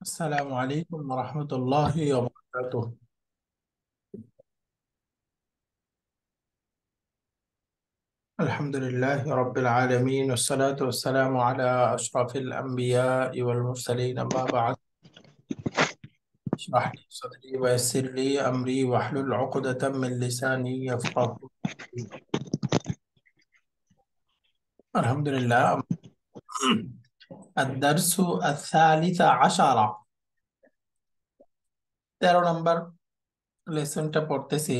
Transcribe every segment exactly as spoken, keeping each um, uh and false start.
السلام عليكم ورحمة الله وبركاته. الحمد لله رب العالمين، والصلاة والسلام على أشرف الأنبياء والمرسلين، أما بعد. اشرح لي صدري ويسر لي أمري واحلل عقدة من لساني يفقه قولي. الحمد لله. الدرس الثالث عشر، তেরো নম্বর লেসনটা পড়তেছি।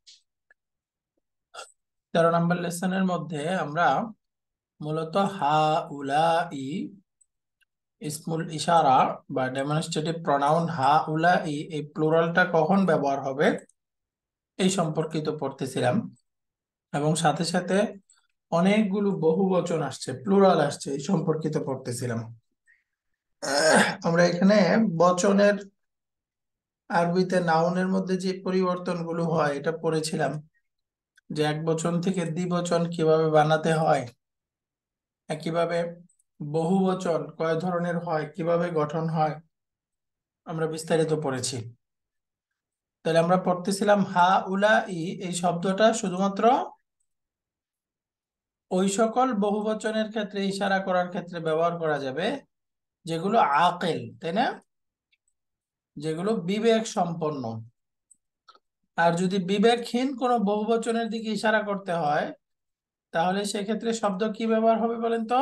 তেরো নম্বর লেসনের মধ্যে আমরা মূলত হা উলা ই ইসমুল ইশারা বা ডেমনস্ট্রেটিভ প্রনাউন হা উলা ই এই প্লুরালটা কখন ব্যবহার হবে এই সম্পর্কিত পড়তেছিলাম, এবং সাথে সাথে অনেকগুলো বহুবচন আসছে, প্লুরাল আসছে, এই সম্পর্কিত পড়তেছিলাম। আহ, আমরা এখানে বচনের আরবিতে নাউনের মধ্যে যে পরিবর্তনগুলো হয় এটা পড়েছিলাম, যে এক বচন থেকে দ্বিবচন কিভাবে বানাতে হয়, একইভাবে বহুবচন কয় ধরনের হয়, কিভাবে গঠন হয়, আমরা বিস্তারিত পড়েছি। তাহলে আমরা পড়তেছিলাম হা উলা ই এই শব্দটা শুধুমাত্র ওই সকল বহুবচনের ক্ষেত্রে ইশারা করার ক্ষেত্রে ব্যবহার করা যাবে যেগুলো আকেল, তাই না, যেগুলো বিবেক সম্পন্ন। আর যদি বিবেকহীন কোনো বহুবচনের দিকে ইশারা করতে হয় তাহলে সেক্ষেত্রে শব্দ কি ব্যবহার হবে বলেন তো?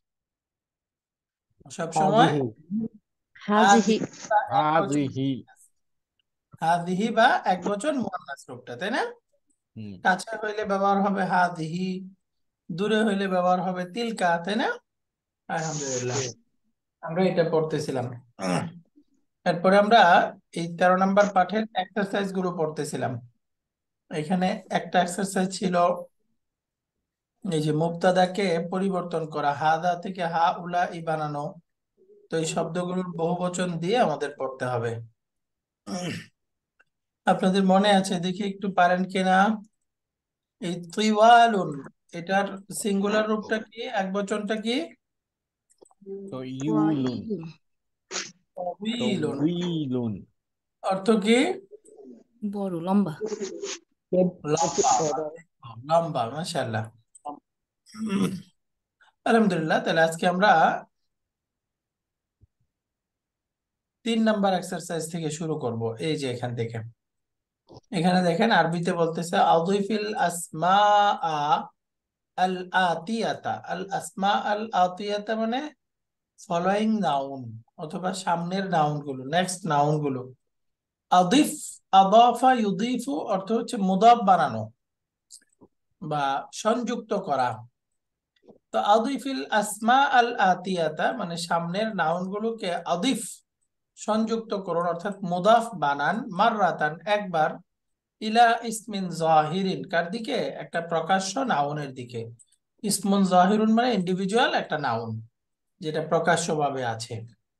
সব সময় হাজিহি হাজিহি হাজিহি হাদিহি বা এক বচন মুয়ান্নাস রূপটা, তাই না? হুম কাছে হইলে ব্যবহার হবে হাদিহি, দূরে হইলে ব্যবহার হবে তিলকা, তাই না? আলহামদুলিল্লাহ, আমরা এটা পড়তেছিলাম। এরপরে আমরা এই তেরো নম্বর পাঠের এক্সারসাইজ গুলো পড়তেছিলাম। এখানে একটা এক্সারসাইজ ছিল এই যে মুবতাদাকে পরিবর্তন করা, হাদা থেকে হা উলা ই বানানো। তো এই শব্দগুলোর বহুবচন দিয়ে আমাদের পড়তে হবে। আপনাদের মনে আছে দেখি একটু পারেন কিনা? এই তিওয়ালুন, এটার সিঙ্গুলার রূপটা কি, এক বচনটা কি? তো ইউলুন তাওয়ীলুন। তউইলুন অর্থ কি? বড় লম্বা। লম্বা। লম্বা, মাশাআল্লাহ। আলহামদুলিল্লাহ, তাহলে আজকে আমরা তিন নাম্বার এক্সারসাইজ থেকে শুরু করব। এই যে এখান থেকে, এখানে দেখেন আরবিতে বলতেছে আযিফিল আসমা আল আতিয়াতা। আল আসমা আল আতিয়াতা মানে ফলোয়িং নাউন অথবা সামনের নাউন গুলো, নেক্সট নাউন গুলো। আদিফ, আদাফা ইউদিফু অর্থ হচ্ছে মুদাফ বানানো বা সংযুক্ত করা। তো আদিফিল আসমা আল আতিয়াতা মানে সামনের নাউন গুলোকে আদিফ, সংযুক্ত করুন, অর্থাৎ মুদাফ বানান, মাররাতান একবার, ইলা ইসমিন জাহিরিন কার দিকে, একটা প্রকাশ্য নাউনের দিকে। ইসমুন জাহিরুন মানে ইন্ডিভিজুয়াল একটা নাউন যেটা প্রকাশ্যভাবে আছে।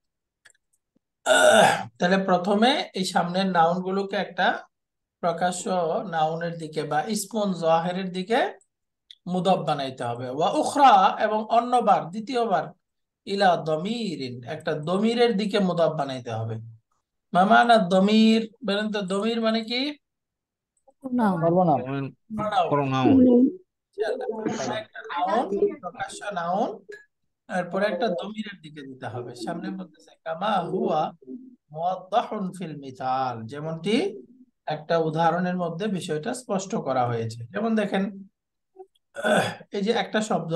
আহ, তাহলে প্রথমে এই সামনের নাউন গুলোকে একটা প্রকাশ্য নাউনের দিকে বা ইসমুন জাহিরের দিকে মুদাফ বানাইতে হবে। ওয়া উখরা এবং অন্যবার, দ্বিতীয়বার, ইলা দমিরিন একটা দমিরের দিকে মুদাফ বানাইতে হবে। মামানা দমির বলেন তো, দমির মানে কি? নাউন। সর্বনাম প্রনাউন। প্রনাউন তাহলে একটা নাউন, প্রকাশ্য নাউন, এরপরে একটা দমিরের দিকে দিতে হবে। সামনে বলতেছে কামা হুয়া মুওয়াদ্দাহুন ফিল মিসাল, যেমনটি একটা উদাহরণের মধ্যে বিষয়টা স্পষ্ট করা হয়েছে। যেমন দেখেন, আহ, এই যে একটা শব্দ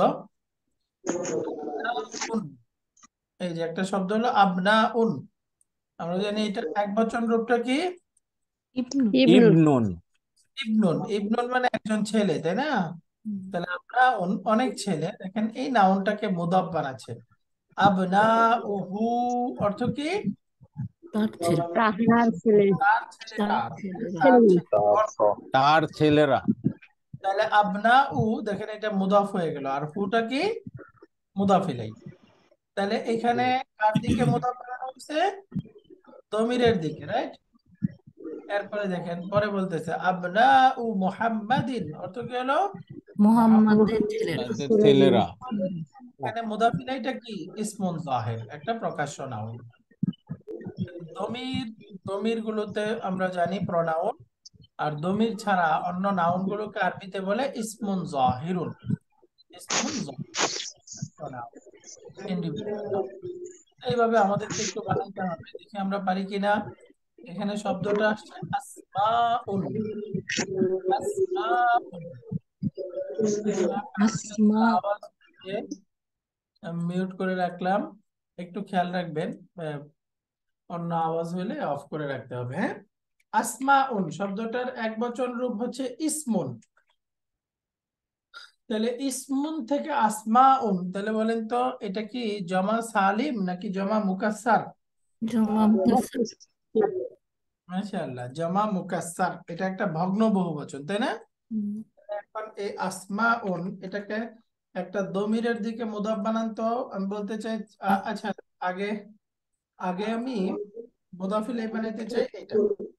আবনাউন, এই যে একটা শব্দ হলো আবনাউন, আমরা জানি এটা এক বচন রূপটা কি? ইবনু। ইবনুন ইবনুন। ইবনুন মানে একজন ছেলে, তাই না? তাহলে আমরা অনেক ছেলে, দেখেন এই নাউনটাকে মুদাফ বানাচ্ছে। আবনা উহু অর্থ কি? তার ছেলে। তার ছেলে তার ছেলে, তার তার ছেলেরা। তার ছেলে। তার ছেলেরা তাহলে আবনা উ, দেখেন এটা মুদাফ হয়ে গেল, আর হুটা কি? মুদাফ ইলাই। তাহলে এখানে কার দিকে মুদাফ বানানো হয়েছে? দমিরের দিকে, রাইট? এরপরে দেখেন পরে বলতেছে আবনা উ মুহাম্মাদিন, অর্থ কি হলো? মোহাম্মদের ছেলেরা। তাদের ছেলেরা এখানে মুদাফ ইলাইটা কি? ইসমুন জাহির, একটা প্রকাশ্য নাউন। দমির দমির গুলোতে আমরা জানি প্রনাউন, আর দমির ছাড়া অন্য নাউন গুলোকে আরবিতে বলে ইসমুন যাহিরুন। ইসমুন প্রনাউন, ইন্ডিভিজুয়াল নাউন। এইভাবে আমাদেরকে একটু বানাইতে হবে, দেখি আমরা পারি কিনা। এখানে শব্দটা আসছে আসমাউন। আসমাউন। আসমা আওয়াজ মিউট করে রাখলাম, একটু খেয়াল রাখবেন, আহ, অন্য আওয়াজ হলে অফ করে রাখতে হবে। হ্যাঁ, আসমাউন শব্দটার এক বচন রূপ হচ্ছে ইসমুন। তাহলে ইসমুন থেকে আসমাউন, তাহলে বলেন তো এটা কি জমা সালিম নাকি জমা মুকাসসার? জমা মুকাসসার। মাশাআল্লাহ, জমা মুকাসসার, এটা একটা ভগ্ন বহুবচন, তাই না? হুম। এখন এই আসমাউন এটাকে একটা দমিরের দিকে মুদাফ বানান তো। আমি বলতে চাই, আ- আচ্ছা, আগে আগে আমি মুদাফ ইলাইহি বানাইতে চাই এটা।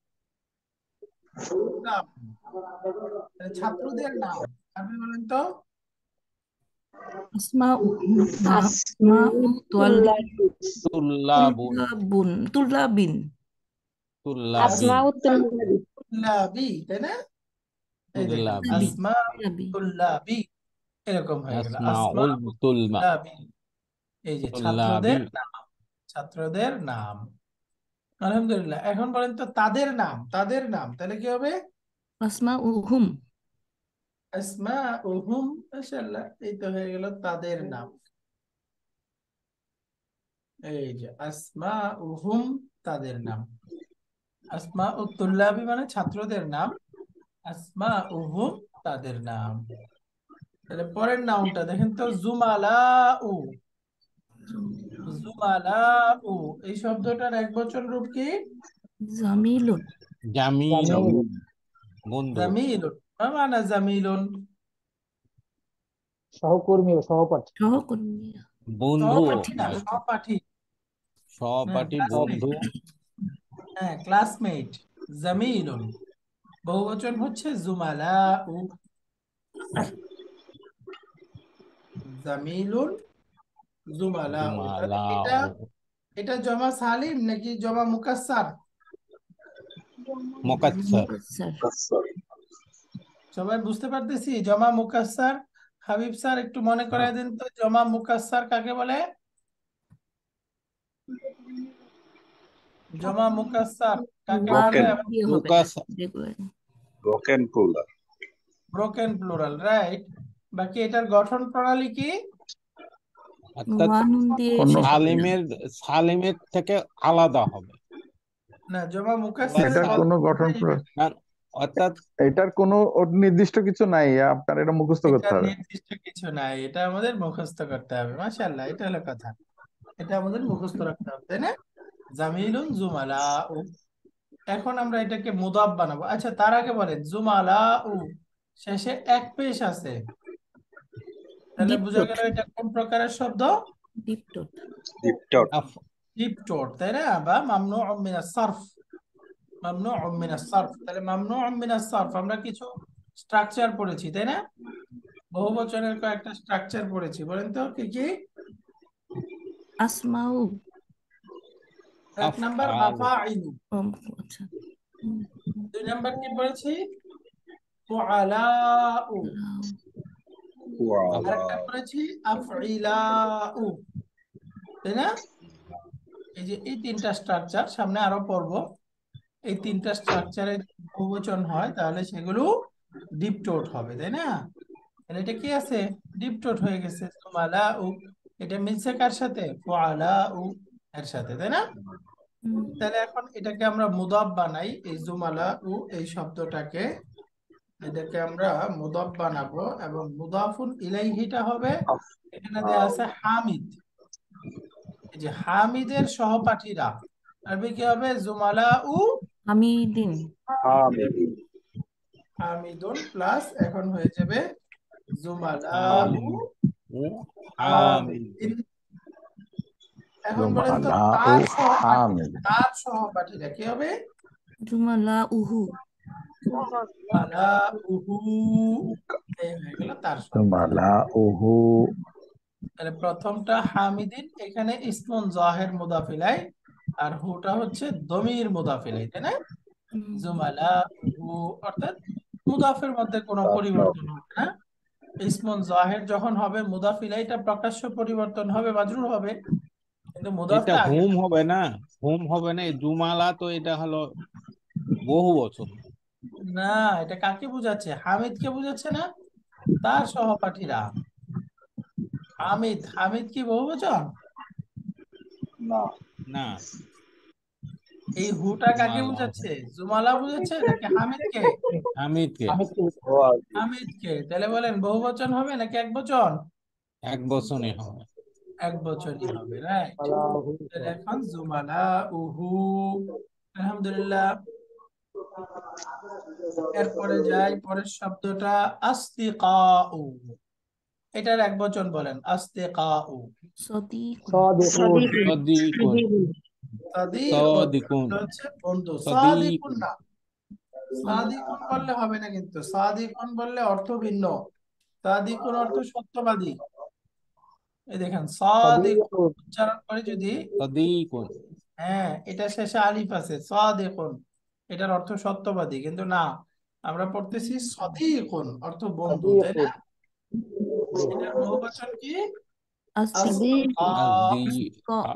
নাম, মানে ছাত্রদের নাম। আপনি বলেন তো। আসমা আসমা তুল্লাবুন তুল্লাবুন তুল্লাবিন তুল্লাবিন তুল্লাবি, তাই না? এই দেখেন, তুল্লাবি আসমা তুল্লাবি তুল্লাবি, এরকম হয়ে গেল আসমা আসমাউল তুলমা তুল্লাবি। এই যে তুল্লাবি ছাত্রদের নাম, ছাত্রদের নাম। আলহামদুলিল্লাহ। এখন বলেন তো তাদের নাম, তাদের নাম তাহলে কি হবে? আসমা উহুম আসমা উহুম। মাশাআল্লাহ, এই তো হয়ে গেল তাদের নাম। এই যে আসমা উহুম, তাদের নাম। আসমা ও তুল্লাবি মানে ছাত্রদের নাম, আসমা উহুম তাদের নাম। তাহলে পরের নাউনটা দেখেন তো, জুমালা উ। জুমালা উ, এই শব্দটার এক বচন রূপ কি? জামিলুন জামিলুন বন্ধু জামিলুন। মা মানা জামিলুন? সহকর্মী ও সহপাঠী। সহকর্মী বন্ধু সহপাঠী না, সহপাঠী। হ্যাঁ, সহপাঠী ক্লাসমেট। বন্ধু হ্যাঁ, ক্লাসমেট। জামিলুন বহুবচন হচ্ছে জুমালা উ। জামিলুন, জুমালা উ। তাহলে এটা জুমালাউ এটা জমা সালিম নাকি জমা মুকাসসার? মুকাসসার মুকাসসার সবাই বুঝতে পারতেছি জমা মুকাসসার? হাবিব স্যার একটু মনে করায় দিন তো, জমা মুকাসসার কাকে বলে? জমা মুকাসসার কাকে বলে? ওয়ান দিয়ে হবে না মুকাস regular broken plural. Broken plural, right. বাকি এটার গঠন প্রণালী কি? অর্থাৎ ওয়ান দিয়ে কোনো শেষ হবে না। সালিমের সালিমের থেকে আলাদা হবে না, জমা এবার মুকাসসারের এটার সাল কোনো গঠন গঠন প্রণালী প্র- না, অর্থাৎ এটার কোনো ওর নির্দিষ্ট কিছু নাই, আপনার এটা মুখস্থ এটা করতে হবে। নির্দিষ্ট কিছু নাই, এটা আমাদের মুখস্থ করতে হবে। মাশাআল্লাহ, এটা হলো কথা, এটা আমাদের মুখস্থ রাখতে হবে, তাই না? জামিলুন জুমালা উ। এখন আমরা এটাকে মুদাফ বানাবো। আচ্ছা, তার আগে বলেন জুমালা উ শেষে এক পেশ আছে, তাহলে বোঝা ডিপটোট গেল এটা কোন প্রকারের শব্দ? ডিপটোট ডিপটট। আফ- ডিপটোট, তাই না? বা মামনুউম মিনাস সারফ। মামনুউম মিনাস সারফ, তাহলে মামনুউম মিনাস সারফ আমরা কিছু স্ট্রাকচার পড়েছি, তাই না? বহুবচনের কয়েকটা স্ট্রাকচার পড়েছি, বলেন তো কি কি? আসমাউ এক নাম্বার আফআল মাফাইলু, উম, আচ্ছা হুম, হুম, দুই নাম্বার কি পড়েছি? ফুআলাউ, লাউ, ওয়ালা। আরেকটা পড়েছি আফইলাউ, তাই না? এই যে এই তিনটা স্ট্রাকচার, সামনে আরো পড়বো। এই তিনটা স্ট্রাকচারের বহুবচন হয় তাহলে সেগুলো ডিপটোট হবে, তাই না? তাহলে এটা কি আছে? ডিপটোট হয়ে গেছে। সুমালাউ, এটা মিলছে কার সাথে? ফুআলাউ এর সাথে, তাই না? হুম, তাহলে এখন এটাকে আমরা মুদাফ বানাই, এই জুমালাউ এই শব্দটাকে, এটাকে আমরা মুদাফ বানাবো, এবং মুদাফুন ইলাইহিটা হবে, এখানে দেয়া আছে হামিদ। এই যে হামিদের সহপাঠীরা, আরবি কি হবে? জুমালাউ হামিদিন হামিদিন। হামিদুন প্লাস এখন হয়ে যাবে জুমালাউ হামিদ ও হামিদিন। হামিদ এখন বলেন তো জুমালা ও তার সহপাঠী, হামিদ। তার সহপাঠীরা কি হবে? জুমালা উহু জুমালাউহু, এই হয়ে গেল তার সহপাঠী। জুমালা ওহু তাহলে প্রথমটা হামিদিন, এখানে ইসমুন জাহির মুদাফ ইলাই, আর হুটা হচ্ছে দমির মুদাফ ইলাইহি, তাই না? হুম। জুমালা হু অর্থাৎ মুদাফের মধ্যে কোনো পরিবর্তন হবে না। ইসমুন জাহির যখন হবে মুদাফ ইলাইহিটা প্রকাশ্য পরিবর্তন হবে, মাজরুর হবে, কিন্তু এটা মুদাফটা আগে হুম থাকবে। হবে না, হুম হবে না, এই জুমালা তো এটা হলো বহু বচন। না, এটা কাকে বুঝাচ্ছে? হামিদকে বুঝাচ্ছে না, তার সহপাঠীরা। হামিদ, হামিদ কি বহুবচন? না, না, এই হুটা কাকে জুমালা বুঝাচ্ছে? জুমালা বুঝাচ্ছে নাকি হামিদকে? হামিদকে ও আগে। হামিদকে। তাহলে বলেন বহুবচন হবে নাকি এক বচন? এক বচনই হবে। এক বচনই হবে, রাইট। তাহলে এখন জুমালা উহু। আলহামদুলিল্লাহ। এরপরে যাই পরের শব্দটা আসতিকাউ। এটার এক বচন বলেন, আসতিকাউ। সদিকুন। صادقون সদিকুন, সাদিকুন সদিকুন, এটা হচ্ছে বন্ধু, সাদিকুন সদিকুন। না। সাদিকুন বললে হবে না, কিন্তু সাদিকুন বললে অর্থ ভিন্ন। সাদিকুন অর্থ সত্যবাদী। এই দেখেন সাদিকুন صديق উচ্চারণ করে যদি, সদিকুন, হ্যাঁ এটা শেষে আলিফ আছে, সাদিকুন এটার অর্থ সত্যবাদী, কিন্তু না, আমরা পড়তেছি সদিকুন অর্থ বন্ধু, তাই না? صديق এটার বহুবচন কি? আসদিক صديق আসদি কাউ।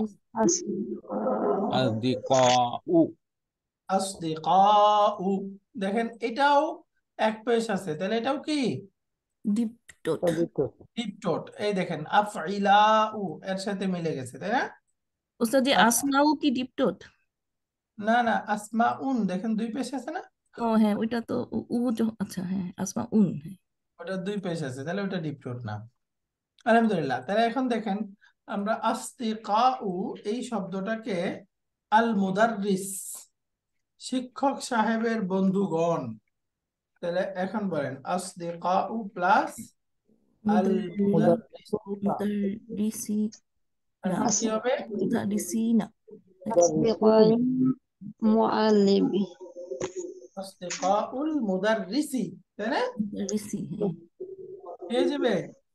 আসদিকাউ, আসদিকাউ। দেখেন এটাও এক পেশ আছে, তাহলে এটাও কি? ডিপটোট। صديق ডিপটোট। এই দেখেন আফইলাউ এর সাথে মিলে গেছে, তাই না? ওস্তাদি আফ- আসমাউ কি ডিপটোট? না না, আসমাউন দেখেন দুই পেশ আছে না, ও হ্যাঁ, ওইটা তো উ- উ য- আচ্ছা হ্যাঁ, আসমা উন, হ্যাঁ। ওটা দুই পেশ আছে, তাহলে ওটা ডিপটোট না। আলহামদুলিল্লাহ। তাহলে এখন দেখেন আমরা আসতিকাউ এই শব্দটাকে আল মুদাররিস, শিক্ষক সাহেবের বন্ধুগণ। তাহলে এখন বলেন আসতিকাউ প্লাস আল মুদাররিস, মুদাররিসি না, এখন কি হবে? মুদাররিসিনা। أصدقاء معلم আসতিকাউল মুদাররিসি, তাই না? মুদাররিসি, হ্যাঁ। হয়ে যাবে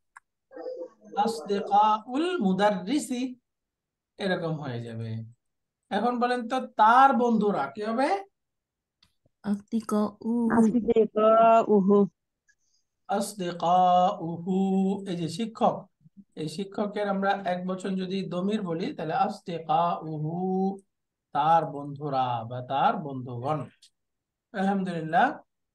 আসতিকাউল মুদাররিসি, এরকম হয়ে যাবে। এখন বলেন তো তার বন্ধুরা কি হবে? আসদিকাউহুল। أصدقاؤه আসদিকাউহু। এই যে শিক্ষক, এই শিক্ষকের আমরা এক বচন যদি দমির বলি তাহলে আসদিকাউহু, তার বন্ধুরা বা তার বন্ধুগণ। আলহামদুলিল্লাহ।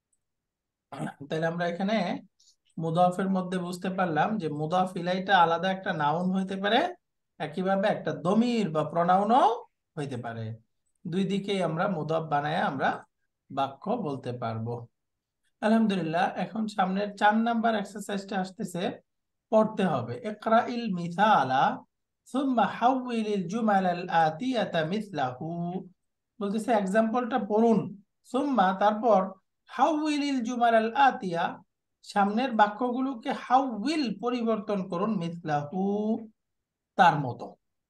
তাহলে আমরা এখানে মুদাফের মধ্যে বুঝতে পারলাম যে মুদাফ ইলাইটা আলাদা একটা নাউন হইতে পারে, একইভাবে একটা দমির বা প্রনাউনও হইতে পারে। দুই দিকেই আমরা মুদাফ বানায় আমরা বাক্য বলতে পারবো। আলহামদুলিল্লাহ। এখন সামনের চার নাম্বার এক্সারসাইজটা আসতেছে, পড়তে হবে ইকরা ইল মিসালা সুম্মা হাউইলিল জুমাল আল আতিয়াতা মিসলাহু। বলতেছে এক্সাম্পলটা পড়ুন, সুম্মা তারপর হাউইলিল জুমাল আল আতিয়া, সামনের বাক্যগুলোকে হাউইল পরিবর্তন করুন, মিসলাহু তার মতো,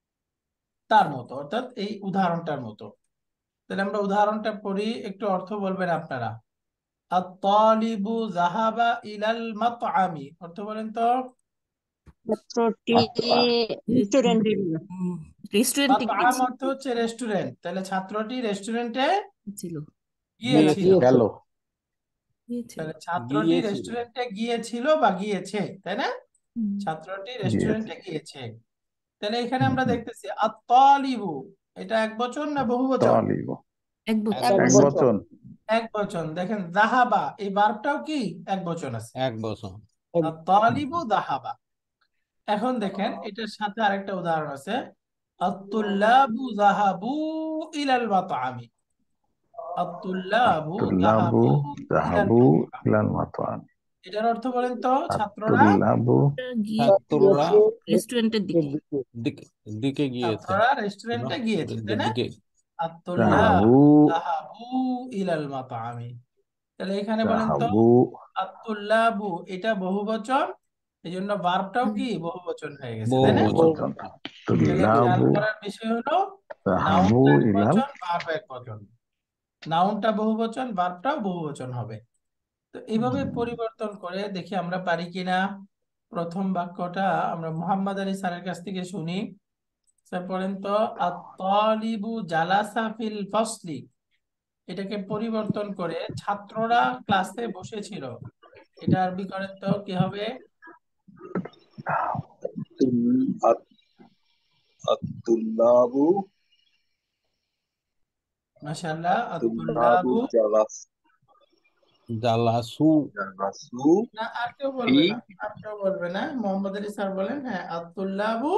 তার মতো অর্থাৎ এই উদাহরণটার মতো। তাহলে আমরা উদাহরণটা পড়ি, একটু অর্থ বলবেন আপনারা। আত-তালিবু যাহাবা ইলাল মাতআমি, অর্থ বলেন তো। ছাত্রটি রেস্টুরেন্টে রেস্টুরেন্টে মাতআম অর্থ হচ্ছে রেস্টুরেন্ট, তাহলে ছাত্রটি রেস্টুরেন্টে ছিল গিয়েছিল। গেল। গিয়েছিল। তাহলে ছাত্রটি গিয়েছিল, রেস্টুরেন্টে গিয়েছিল বা গিয়েছে, তাই না? হুম। ছাত্রটি গিয়েছে। রেস্টুরেন্টে গিয়েছে। তাহলে এখানে হুম, আমরা হুম। দেখতেছি আত-তালিবু, এটা এক বচন না বহু বচন? তালিব এক এক বছর। এক এক বছর, বচন। এক বচন। দেখেন যাহাবা এই ভার্বটাও কি এক বচন আছে, এক বছর। আত-তালিবু যাহাবা। এখন দেখেন এটার সাথে আরেকটা উদাহরণ আছে, আত-তুল্লাবু যাহাবু ইলাল মাতআমি। আত-তুল্লাবু তুল্লাবু যাহাবু ইলাল যাহাবু মাতআমি, ইলাল মাতআম। এটার অর্থ বলেন তো ছাত্ররা, তুল্লাবু গিয়ে ছাত্ররা রেস্টুরেন্টের দিকে। দিকে দিকে গিয়েছে, ছাত্ররা রেস্টুরেন্টে না? গিয়েছে, তাই না? দিকে আত-তুল্লাবু যাহাবু যাহাবু ইলাল মাতআমি। তাহলে এখানে বলেন তো যাহাবু আত-তুল্লাবু এটা বহুবচন, এই জন্য ভার্বটাও কি বহুবচন হয়ে গেছে, বহু তাই না? বছর। বচন। তাহলে খেয়াল তুল্লাবু করার বিষয় হলো যাহাবু নাউনটা এক ইলাল বচন, ভার্ব এক বচন। নাউনটা বহুবচন, ভার্বটাও বহুবচন হবে। তো এইভাবে পরিবর্তন করে দেখি আমরা পারি কিনা। প্রথম বাক্যটা আমরা মোহাম্মদ আলী স্যারের কাছ থেকে শুনি। স্যার পড়েন তো, আত-তালিবু জালাসা ফিল ফাসলি, এটাকে পরিবর্তন করে ছাত্ররা ক্লাসে বসেছিল, এটা আরবি করেন তো কি হবে? তুল- আত- আত-তুল্লাবু মাশাআল্লাহ। তুল্লাবু আত-তুল্লাবু, জালাস জালাসু জালাসু না আর কেউ ফি বলবে না, আর কেউ বলবে না, মোহাম্মদ আলী স্যার বলেন। হ্যাঁ, আত-তুল্লাবু,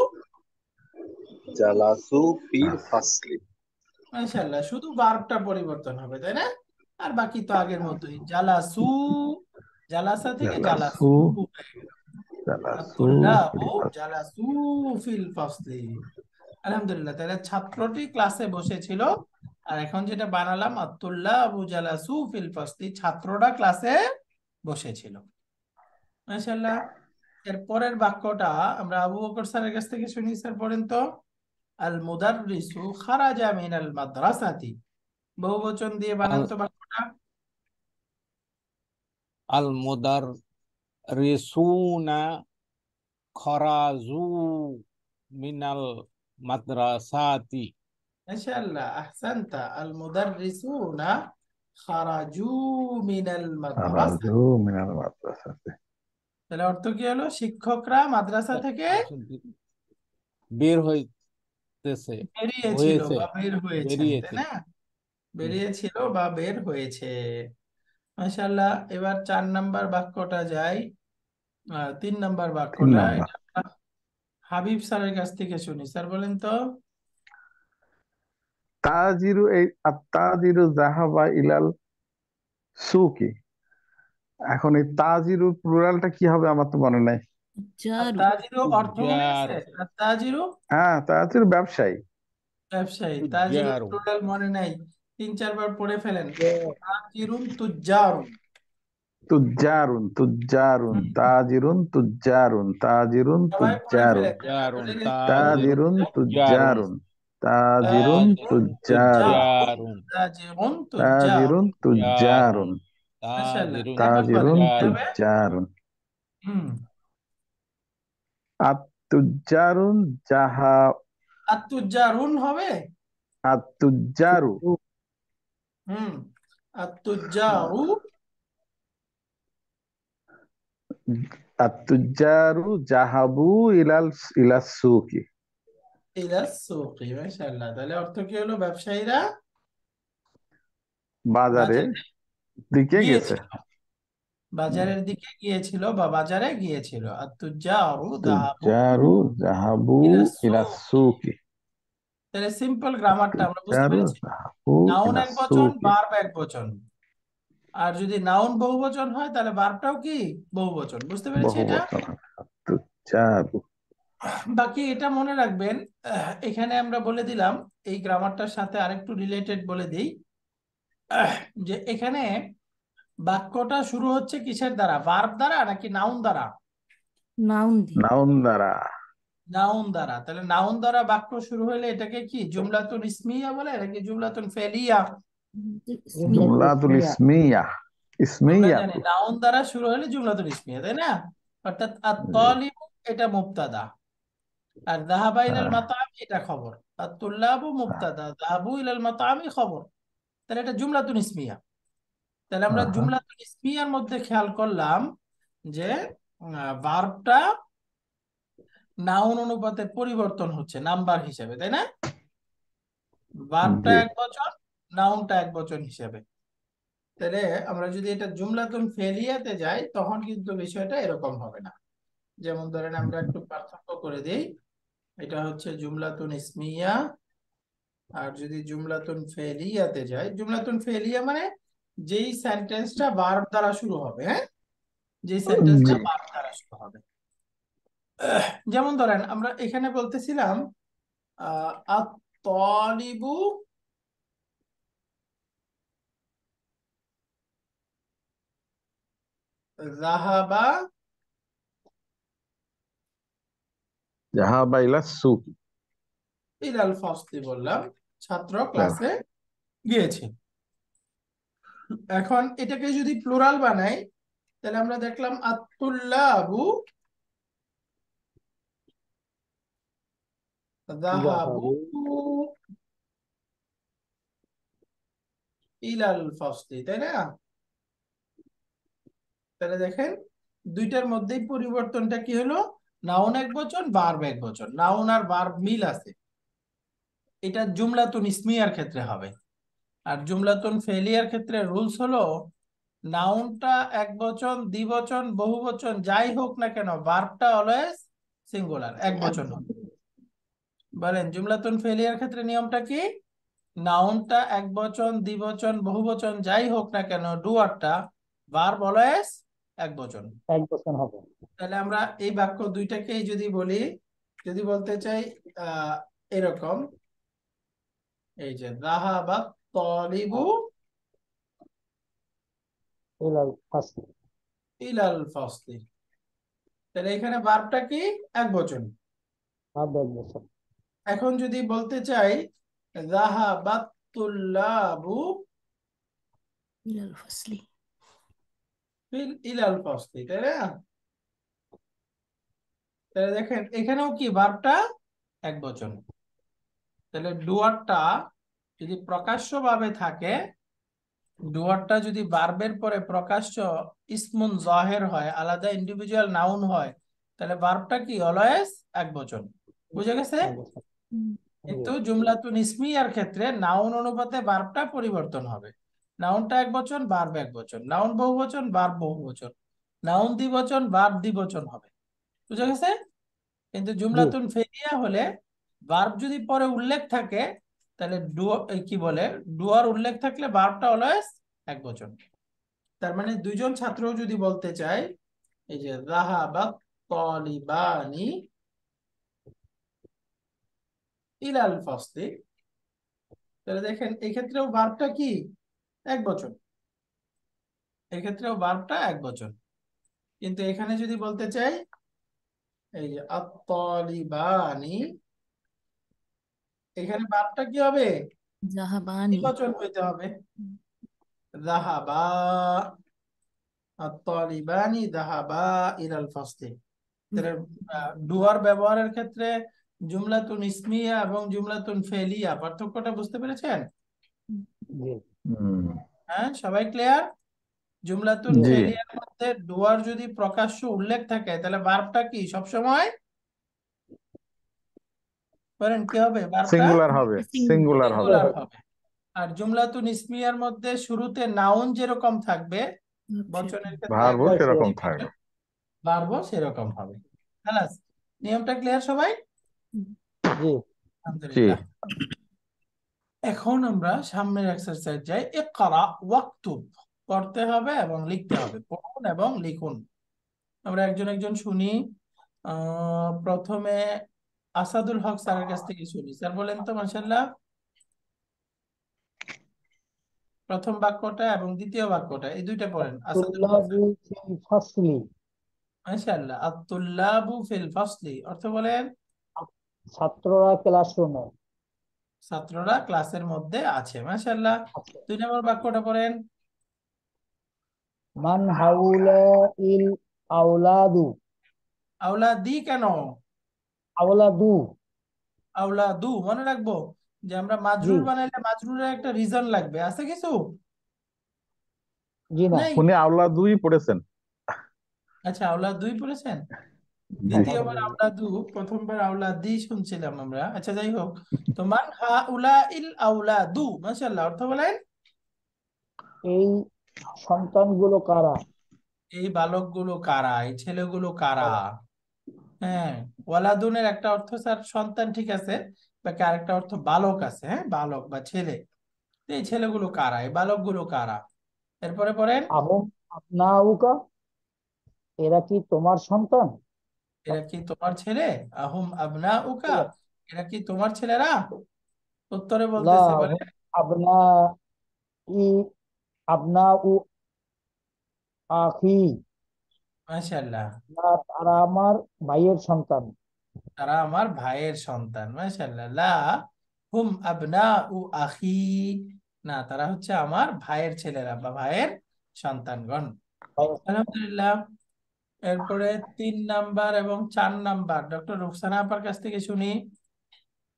জালাসু ফিল ফাসলি। মাশাআল্লাহ, শুধু ভার্বটা পরিবর্তন হবে, তাই না? আর বাকি তো আগের মতোই, জালাসু, জালাসা থেকে জালাসু জালাসু হয়ে গেল। জালাসু আত-তুল্লাবু ফিল ফাসলি। জালাসু ফিল ফাসলি। আলহামদুলিল্লাহ, তাহলে ছাত্রটি ক্লাসে বসেছিল। আর এখন যেটা বানালাম, আত-তুল্লাবু জালাসু ফিল ফাসলি, ছাত্ররা ক্লাসে বসেছিল। মাশাআল্লাহ। এর পরের বাক্যটা আমরা আবু বকর স্যারের কাছ থেকে শুনি। স্যার পড়েন তো, আল মুদাররিসু খারাজা মিনাল মাদ্রাসাতি, বহুবচন দিয়ে বানান আল তো বাক্যটা। আল মুদার রিসুনা খরাজু মিনাল মাদ্রাসাতি। মাশাআল্লাহ, আহসানতা। আল মুদাররিসুনা খারাজু মিনাল মাদ্রাসা, খারাজু মিনাল মাদ্রাসাতি। তাহলে অর্থ কি হলো? শিক্ষকরা মাদ্রাসা থেকে বের হইতেছে, বেরিয়েছিল হয়েছে, বা বের হয়েছেন, তাই বেরিয়েছে। না? হুম। বেরিয়েছিল বা বের হয়েছে। মাশাআল্লাহ। এবার চার নাম্বার বাক্যটা যাই। আহ, তিন নাম্বার তিন বাক্যটা, নাম্বার। এটা আমরা হাবিব স্যারের কাছ থেকে শুনি। স্যার বলেন তো। তাজিরু, এই আত-তাজিরু যাহাবা ইলাল সুকি। এখন এই তাজিরুর প্লুরালটা কি হবে আমার তো মনে নাই। আর জারু তাজিরু অর্থ মনে আছে? তুজ্জার, আর তাজিরু হ্যাঁ, তাজিরু ব্যবসায়ী। ব্যবসায়ী। তাজিরু তুজ্জারু, প্লুরাল মনে নাই, তিন চারবার পড়ে ফেলেন। তাজিরুন তুজ্জারুন। তুজ্জারুন তুজ্জারুন হুম, তাজিরুন তুজ্জারুন তাজিরুন সবাই পড়ে তুজ্জারুন ফেলেন, যারা তুজ্জারুন, ভুলে গেছে তাদের তাজিরুন, তাজিরুন জন্য। তুজ্জারুন, তুজ্জারুন তাজিরুন তাজিরুন তুজ্জারুন তুজ্জারুন, তুজ্জারুন, তাজিরুন তুজ্জারুন। তাজিরুন তুজ্জারুন, তুজ্জারুন মাশাআল্লাহ, তাজিরুন, এখন বলেন তাজিরুন কি হবে? তুজ্জারুন। হুম, আত-তুজ্জারুন যাহা আর তুজ্জারুন হবে। আত-তুজ্জারু হুম, আর তুজ্জারু আত-তুজ্জারু জাহাবু ইলাল ইলাস সুকি। ইলা সুকি। মাশাআল্লাহ, তাহলে অর্থ কি হলো? ব্যবসায়ীরা বাজারের বাজারে দিকে গেছে। গিয়েছিল, বাজারের দিকে গিয়েছিল বা বাজারে গিয়েছিল। আর তুজ্জারু যাহাবু তুজ্জারু জাহাবু ইলা ইলাস সুকি। সুকি। তাহলে সিম্পল গ্রামারটা আমরা বুঝতে তুজ্জারু পেরেছি। জাহাবু নাউন ইলাস এক বচন, সুকি। ভার্ব এক বচন। আর যদি নাউন বহুবচন হয় তাহলে ভার্বটাও কি বহুবচন। বুঝতে পেরেছি বহু এটা? বচন। তুজ্জারু বাকি এটা মনে রাখবেন, আহ, এখানে আমরা বলে দিলাম, এই গ্রামারটার সাথে আরেকটু রিলেটেড বলে দিই, আহ, যে এখানে বাক্যটা শুরু হচ্ছে কিসের দ্বারা? ভার্ব দ্বারা নাকি নাউন দ্বারা? নাউন দিয়ে নাউন দ্বারা। নাউন দ্বারা। তাহলে নাউন দ্বারা বাক্য শুরু হলে এটাকে কি জুমলাতুন ইসমিয়া বলে নাকি জুমলাতুন ফেলিয়া? ইসমিয়া জুমলাতুল ইসমিয়া। আমরা ইসমিয়া জানি তো। নাউন দ্বারা শুরু হলে জুমলাতুন ইসমিয়া, তাই না? অর্থাৎ আত-তালিবু এটা মুবতাদা, আর যাহাবা ইলাল হ্যাঁ, মাতামি এটা খবর। আত-তুল্লাবু মুবতাদা, যাহাবু ইলাল মাতামি খবর। তাহলে এটা জুমলাতুন ইসমিয়া। তাহলে আমরা হ্যাঁ, জুমলাতুন ইসমিয়ার মধ্যে খেয়াল করলাম যে ভার্বটা নাউন অনুপাতে পরিবর্তন হচ্ছে নাম্বার হিসেবে, তাই না? ভার্বটা জি। এক বচন, নাউনটা এক বচন হিসেবে। তাহলে আমরা যদি এটা জুমলাতুন ফেলিয়াতে যাই তখন কিন্তু বিষয়টা এরকম হবে না। যেমন ধরেন আমরা একটু পার্থক্য করে দিই, এটা হচ্ছে জুমলাতুন ইসমিয়া। আর যদি জুমলাতুন ফেলিয়াতে যাই, জুমলাতুন ফেলিয়া মানে যেই সেন্টেন্সটা ভার্ব দ্বারা শুরু হবে, হ্যাঁ, যেই সেন্টেন্সটা জি। ভার্ব দ্বারা শুরু হবে। আহ, যেমন ধরেন আমরা এখানে বলতেছিলাম আহ আত-তালিবু যাহাবা জাহাবা ইলাস সুকি। ইলাল ফাসলি বললাম, ছাত্র ক্লাসে গিয়েছে। এখন এটাকে যদি প্লুরাল বানাই তাহলে আমরা দেখলাম আত-তুল্লাবু যাহাবু যাহাবু ইলাল ফাসলি, তাই না? তাহলে দেখেন দুইটার মধ্যেই পরিবর্তনটা কি হলো, নাউন এক বচন ভার্ব এক বচন, নাউন আর ভার্ব মিল আছে। এটা জুমলাতুন ইসমিয়ার ক্ষেত্রে হবে। আর জুমলাতুন ফেলিয়ার ক্ষেত্রে রুলস হলো নাউনটা এক বচন দ্বিবচন বহুবচন যাই হোক না কেন ভার্বটা অলওয়েজ সিঙ্গুলার এক বচন হবে। বলেন জুমলাতুন ফেলিয়ার ক্ষেত্রে নিয়মটা কি? নাউনটা এক বচন দ্বিবচন বহুবচন যাই হোক না কেন ডুয়ারটা ভার্ব অলওয়েজ এক বচন। এক বচন হবে। তাহলে আমরা এই বাক্য দুইটাকেই যদি বলি, যদি বলতে চাই আহ এরকম, এই যে যাহাবাত তালিবু ইলাল ফাসলি। ইলাল ফাসলি, তাহলে এখানে ভার্বটা কি এক বচন। ভাব এক বচন। এখন যদি বলতে চাই যাহাবাত তুল্লাবু ইলাল ফাসলি। ফিল ইলাল ফাসলি, তাই না? তাহলে দেখেন এখানেও কি ভার্বটা এক বচন। তাহলে ডুয়ারটা যদি প্রকাশ্য ভাবে থাকে, ডুয়ারটা যদি ভার্বের পরে প্রকাশ্য ইসমুন জাহের হয়, আলাদা ইন্ডিভিজুয়াল নাউন হয়, তাহলে ভার্বটা কি অলওয়েজ এক বচন। বুঝে গেছে? এক বচন। হুম। কিন্তু জুমলাতুন ইসমিয়ার ক্ষেত্রে নাউন অনুপাতে ভার্বটা পরিবর্তন হবে। নাউনটা এক বচন ভার্ব এক বচন, নাউন বহুবচন ভার্ব বহুবচন, নাউন দ্বিবচন ভার্ব দ্বিবচন হবে। বুঝে গেছে? কিন্তু জি জুমলাতুন ফেলিয়া হলে ভার্ব যদি পরে উল্লেখ থাকে, তাহলে ডুয়া এই কি বলে ডুয়ার উল্লেখ থাকলে ভার্বটা অলওয়েজ এক বচন। তার মানে দুইজন ছাত্র যদি বলতে চায় এই যে যাহাবাত তালিবানি ইলাল ফাসলি, তাহলে দেখেন এই ক্ষেত্রেও ভার্বটা কি এক বচন, এই ক্ষেত্রেও ভার্বটা এক বচন। কিন্তু এখানে যদি বলতে চাই এই যে আত-তালিবানি, এখানে ভার্বটা কি হবে, জাহাবানি। দ্বিবচন হইতে হবে। যাহাবা আত-তালিবানি যাহাবা ইলাল ফাসলি। তাহলে আহ, ডুয়ার ব্যবহারের ক্ষেত্রে জুমলাতুন ইসমিয়া এবং জুমলাতুন ফেলিয়া পার্থক্যটা বুঝতে পেরেছেন? জি হুম, হ্যাঁ, সবাই ক্লিয়ার? জুমলাতুন জি জি ফেলিয়ার মধ্যে ডুয়ার যদি প্রকাশ্য উল্লেখ থাকে তাহলে ভার্বটা কি সবসময় বলেন কি হবে, ভার্বটা সিঙ্গুলার হবে, সিঙ্গুলার হবে। সিঙ্গুলার হবে। আর জুমলাতুন ইসমিয়ার মধ্যে শুরুতে নাউন যেরকম থাকবে বচনের ক্ষেত্রে এক ভার্বও বচন সেরকম দ্বিবচন, থাকবে। ভার্বও সেরকম হবে। খালাস, নিয়মটা ক্লিয়ার সবাই? জি জি আলহামদুলিল্লাহ। এখন আমরা সামনের এক্সারসাইজ যাই। ইকরা ওয়াকতুব, পড়তে হবে এবং লিখতে হবে, পড়ুন এবং লিখুন। আমরা একজন একজন শুনি। আহ প্রথমে আসাদুল হক স্যারের কাছ থেকে শুনি। স্যার বলেন তো মাশাআল্লাহ প্রথম বাক্যটা এবং দ্বিতীয় বাক্যটা এই দুইটা পড়েন। আসাদুল হক স্যার। তুল্লাবু ফিল ফাসলি। মাশাআল্লাহ। আত-তুল্লাবু ফিল ফাসলি অর্থ বলেন, ছাত্ররা ক্লাসরুমে ছাত্ররা ক্লাসের মধ্যে আছে। মাশাআল্লাহ। আছে। দুই নম্বর বাক্যটা পড়েন। মান হাউলা ইল আওলাদু। আওলাদি কেন? আওলাদু আওলাদু মনে রাখবো যে আমরা জি মাজরুর বানাইলে মাজরুরের একটা রিজন লাগবে, আছে কিছু জি না নাই? উনি আওলা দুই পড়েছেন। আচ্ছা, আওলাদুই পড়েছেন। জি দ্বিতীয়বার আলহামদুলিল্লাহ। আওলাদু, প্রথমবার আওলাদি শুনছিলাম আমরা। আচ্ছা যাই হোক, তো মান হাউলা ইল আওলাদু, মাশাআল্লাহ অর্থ বলেন। এই সন্তানগুলো কারা? এই বালকগুলো কারা, এই ছেলেগুলো কারা? কারা? হ্যাঁ, ওয়ালাদুনের একটা অর্থ স্যার সন্তান, ঠিক আছে, বাকি আরেকটা অর্থ বালক আছে। হ্যাঁ, বালক বা ছেলে। তো এই ছেলেগুলো কারা, এই বালকগুলো কারা? এরপরে পড়েন। আহম আবনাউকা। এরা কি তোমার সন্তান? এরা কি তোমার ছেলে? আহুম আবনা উকা, এরা কি তোমার ছেলেরা? উত্তরে লা বলতেছে, বলে হুম আবনা ই আবনা উ আখি। মাশাআল্লাহ, না, তারা আমার ভাইয়ের সন্তান। তারা আমার ভাইয়ের সন্তান। মাশাআল্লাহ। লা হুম আবনা উ আখি, না তারা হচ্ছে আমার ভাইয়ের ছেলেরা বা ভাইয়ের সন্তানগণ। ভাইয়ের- আলহামদুলিল্লাহ। এরপরে তিন নাম্বার এবং চার নাম্বার ডক্টর রুকসানা আপার কাছ থেকে শুনি।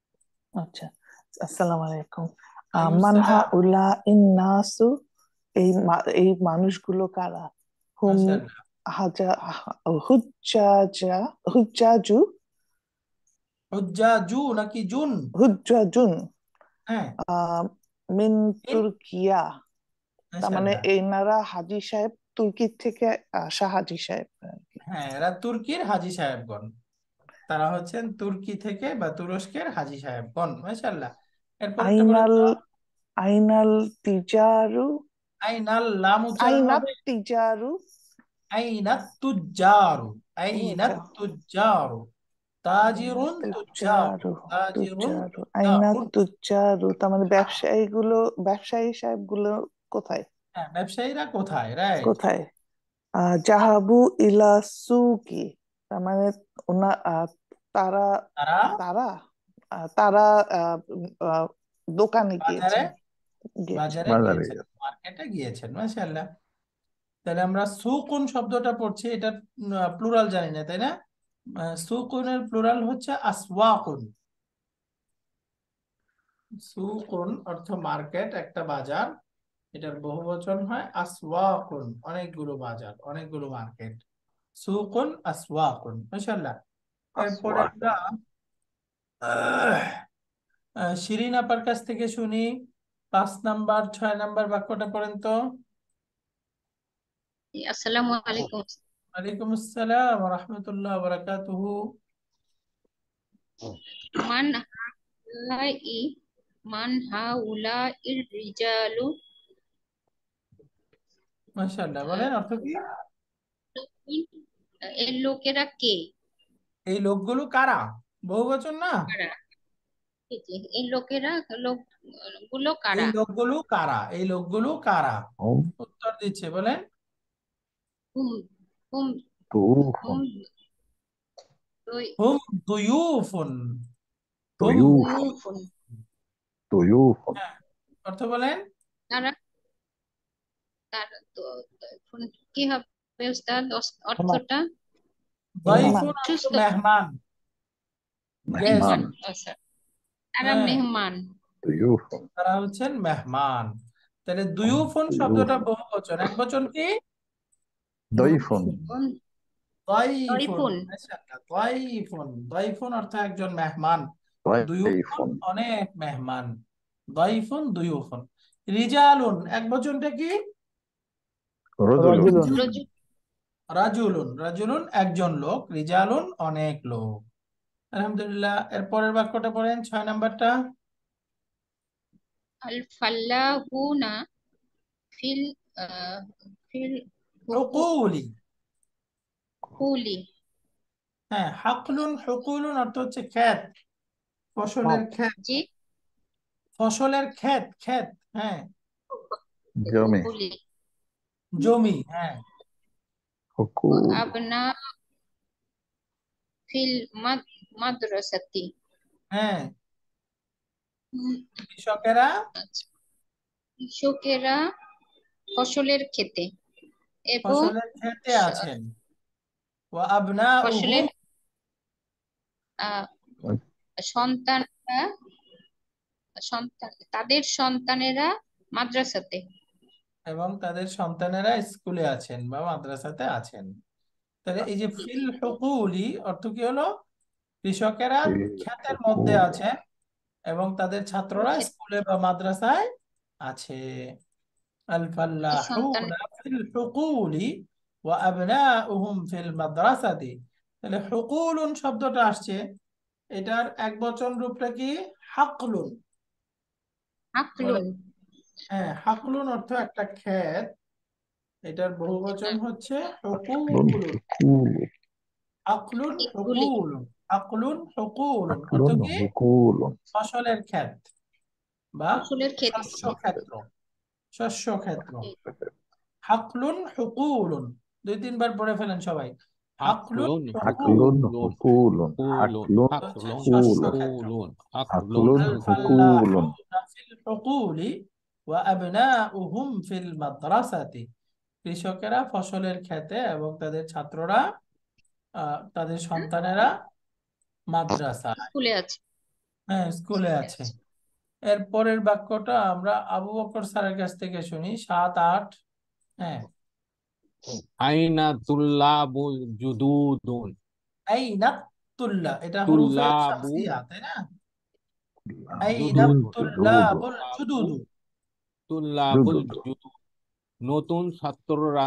আচ্ছা, আসসালামু আলাইকুম। ওয়ালাইকুম মানহা আসসালাম। উলা ইন্নাসু, এই মা- এই মানুষগুলো কারা? হুম মাশাআল্লাহ। হাজা হুজ্জাজা হুজ্জাজু হুজ্জাজু নাকি জুন? হুজ্জাজুন হ্যাঁ, আহ মিন তিন। তুর্কিয়া। তার মানে মাশাআল্লাহ। এনারা হাজী সাহেব, তুর্কি থেকে আসা হাজী সাহেব আর কি। হ্যাঁ, এরা তুর্কির হাজী সাহেবগণ। তারা হচ্ছেন তুর্কি থেকে বা তুরস্কের হাজী সাহেবগণ। মাশাআল্লাহ। এরপরটা বলেন আইনাল তো। আইনাল তিজারু আইনাল লাম উচ্চারণ আইনাত হবে তিজারু। আইনাত তুজ্জারু। ও আইনাত আচ্ছা, তুজ্জারু। আইনাত তাজিরুন তুজ্জারু। তুজারু তাজিরুন তুজারু আইনাত তুজ্জারুন। তুজারু তার মানে ব্যবসায়ী গুলো, ব্যবসায়ী সাহেব গুলো কোথায়? হ্যাঁ, ব্যবসায়ীরা কোথায়? রাইট। কোথায়? আহ জাহাবু ইলা সুকি, তার মানে ওনা আহ, তারা তারা তারা আহ, তারা আহ, উম, আহ, দোকানে বাজারে গিয়েছেন গিয়েছেন বাজারে বাজারে গিয়েছেন, মার্কেটে গিয়েছেন। মাশাআল্লাহ। তাহলে আমরা সুকুন শব্দটা পড়ছি, এটা প্লুরাল জানি না, তাই না? আহ, সুকুনের প্লুরাল হচ্ছে আসওয়াকুন। সুকুন অর্থ মার্কেট, একটা বাজার। এটার বহুবচন হয় আসওয়াকুন, অনেকগুলো বাজার, অনেকগুলো মার্কেট। সুকুন আসওয়াকুন। মাশাআল্লাহ। এরপরে আসওয়াকুন। আমরা আহ, আহ, শিরিন আপার কাছ থেকে শুনি। পাঁচ নাম্বার ছয় নাম্বার বাক্যটা পড়েন তো। আসসালামু আলাইকুম। ওয়ালাইকুম আসসালাম ওয়া রাহমাতুল্লাহি ওয়া বারাকাতুহু। মান হাউলাই মান হাউলাইর রিজালু, মাশাআল্লাহ, বলেন অর্থ কি? এর লোকেরা কে? এই লোকগুলো কারা? বহুবচন না? কারা? এই যে, এই লোকেরা লোক গুলো এই কারা? লোকগুলো কারা? এই লোকগুলো কারা? হুম উত্তর দিচ্ছে, বলেন। হুম হুম তুফুন। হুম দুই হুম দুয়ুফুন। হুম তুয়ুফুন। দুয়ুফুন। তুয়ুফুন। হ্যাঁ, অর্থ বলেন। তারা তারা তো তো- কি হবে উস্তাদ, অস- মেহমান অর্থটা? মেহমান দাইফুন অর্থ সুস্থ মেহমান, গেস্ট। মেহমান। মেহমান। আচ্ছা, তারা হ্যাঁ, মেহমান। তুয়ুফুন। তারা হচ্ছেন মেহমান। তাহলে দুয়ুফুন শব্দটা তুয়ুফুন। বহুবচন, এক বচন কি? দইফুন। কোন? দাইফুন। তরিফুন। মাশাআল্লাহ, দাইফুন। দাইফুন অর্থ একজন মেহমান। দুয়ুফুন দইফুন। অনেক মেহমান। দাইফুন দুয়ুফুন। রিজালুন এক বচনটা কি? রজুলুন। রজুলুন। রজু রাজুলুন। রাজুলুন একজন লোক, রিজালুন অনেক লোক। আলহামদুলিল্লাহ। এর পরের বাক্যটা পড়েন, ছয় নাম্বারটা। আল ফাল্লাহুনা ফিল আহ, ফিল হুকুলি। হুকুলি। হ্যাঁ, হাকলুন হুকুলুন অর্থ হচ্ছে ক্ষেত, ফসলের খাত। ক্ষেত। জি, ফসলের ক্ষেত, ক্ষেত। হ্যাঁ, জমি। হুকুলি। জমি। হ্যাঁ, হুকুল। আবনা ফিল মাদ মাদ্রাসাতি। হ্যাঁ, হুম, কৃষকেরা আচ্ছা। কৃষকেরা ফসলের ক্ষেতে এবং ফসলের ক্ষেতে স- আছেন। ওয়া আবনাউহু, ফসলের আহ, সন্তানরা সন্তান তাদের সন্তানেরা মাদ্রাসাতে। এবং তাদের সন্তানেরা স্কুলে আছেন বা মাদ্রাসাতে আছেন। তাহলে এই যে ফিল হুকুলি অর্থ কি হলো? কৃষকেরা ক্ষেতের মধ্যে হুকুল। আছে এবং তাদের ছাত্ররা ক্ষেত- স্কুলে বা মাদ্রাসায় আছে। আল এই সন্তান ফাল্লাহুনা ফিল হুকুলি ওয়া আবনাউহুম ফিল মাদ্রাসাতি। তাহলে হুকুলুন শব্দটা আসছে, এটার এক বচন রূপটা কি? হাকলুন। বলে, আকলুন। হ্যাঁ, হাকলুন অর্থ একটা ক্ষেত, এটার বহুবচন হচ্ছে আকলুন হুকুলুন। হুকুল। আকলুন গুলি হুকুলুন। আকলুন হুকুলুন অর্থ আকলুন কি? হুকুলুন। ফসলের ক্ষেত বা ফসলের ক্ষেত। শস্য ক্ষেত্র। শস্য ক্ষেত্র। হাকলুন হুকুলুন। দুই তিনবার পড়ে ফেলেন সবাই। হাকলুন হাকলুন হুকুলুন হাকলুন হুকুলুন হুকুলুন। হুকুলুন হাকলুন হচ্ছে হাকলুন শস্য হুকুলুন। ক্ষেত্র। হুকুলুন হাকলুন হাকলুন আল হুকুলুন। হুকুলুন। ফাল্লাহুনা ফিল হুকুলি ওয়া আবনাউহুম ফিল মাদ্রাসাতি। কৃষকেরা ফসলের ক্ষেতে এবং তাদের ছাত্ররা আহ, তাদের সন্তানেরা মাদ্রাসায়। স্কুলে আছে। হ্যাঁ স্কুলে আছে। এর পরের বাক্যটা আমরা আবু বকর স্যারের কাছ থেকে শুনি, সাত আট। হ্যাঁ, আইনা তুল্লাবু জুদুদুন। এই নাতুল্লাহ, এটা হুরুফে তুল্লাবু শামসিয়া তাই না? এই জুদুদ নাতুল্লাবুল তুল্লাবু জুদুদু, তুল্লাবুল জুদুদ। জুদুদ। নতুন ছাত্ররা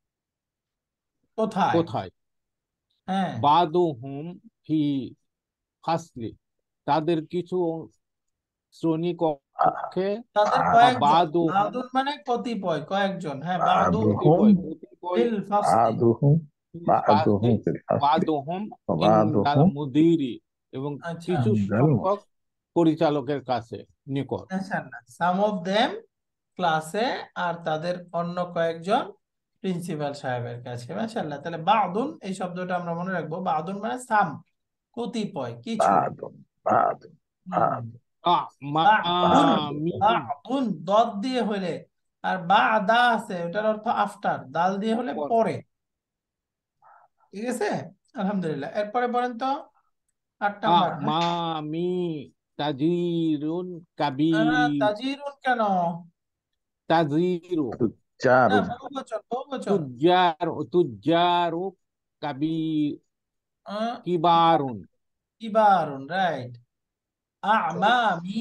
কোথায়? কোথায়? হ্যাঁ, বাদুহুম ফি ফাসলি। তাদের কিছু শ্রেণী কক্ষে। তাদের আ- বা কয়েকজন, বাদুহুম বাদুন মানে কতিপয়, কয়েকজন। হ্যাঁ, বাদু আদুহুম কতিপয় কতিপয় ফিল ফাসলি, আদুহুম ফিল ফাসলি। বাদুহুম ফিল ফাসলি বাদুহুম ইনদাল বাদুহুম মুদিরি। এবং আচ্ছা, কিছু ইনদাল সংখ্যক পরিচালকের কাছে নিকট। ইনশাআল্লাহ, সাম অফ দেম ক্লাসে, আর তাদের অন্য কয়েকজন প্রিন্সিপাল সাহেবের কাছে। মাশাআল্লাহ, তাহলে বাদুন এই শব্দটা আমরা মনে রাখবো। বাদুন মানে সাম, কতিপয়, কিছু। বাদুন বাদুন হুম, বাদুন বাদুন, আমামিন। বাদুন দদ দিয়ে হলে, আর বাদা আছে ওটার অর্থ আফটার, দাল দিয়ে হলে পরে। ঠিক আছে, আলহামদুলিল্লাহ। এরপরে বলেন তো আট নাম্বার। হ্যাঁ, আমামি তাজিরুন আহ, কাবির। তাজিরুন কেন? তাজিরু না, চারুন বহুবচন, বহুবচন। তুজ্জার তুজ্জারু কাবির আহ, কিবারুন। কিবারুন, রাইট। আমামি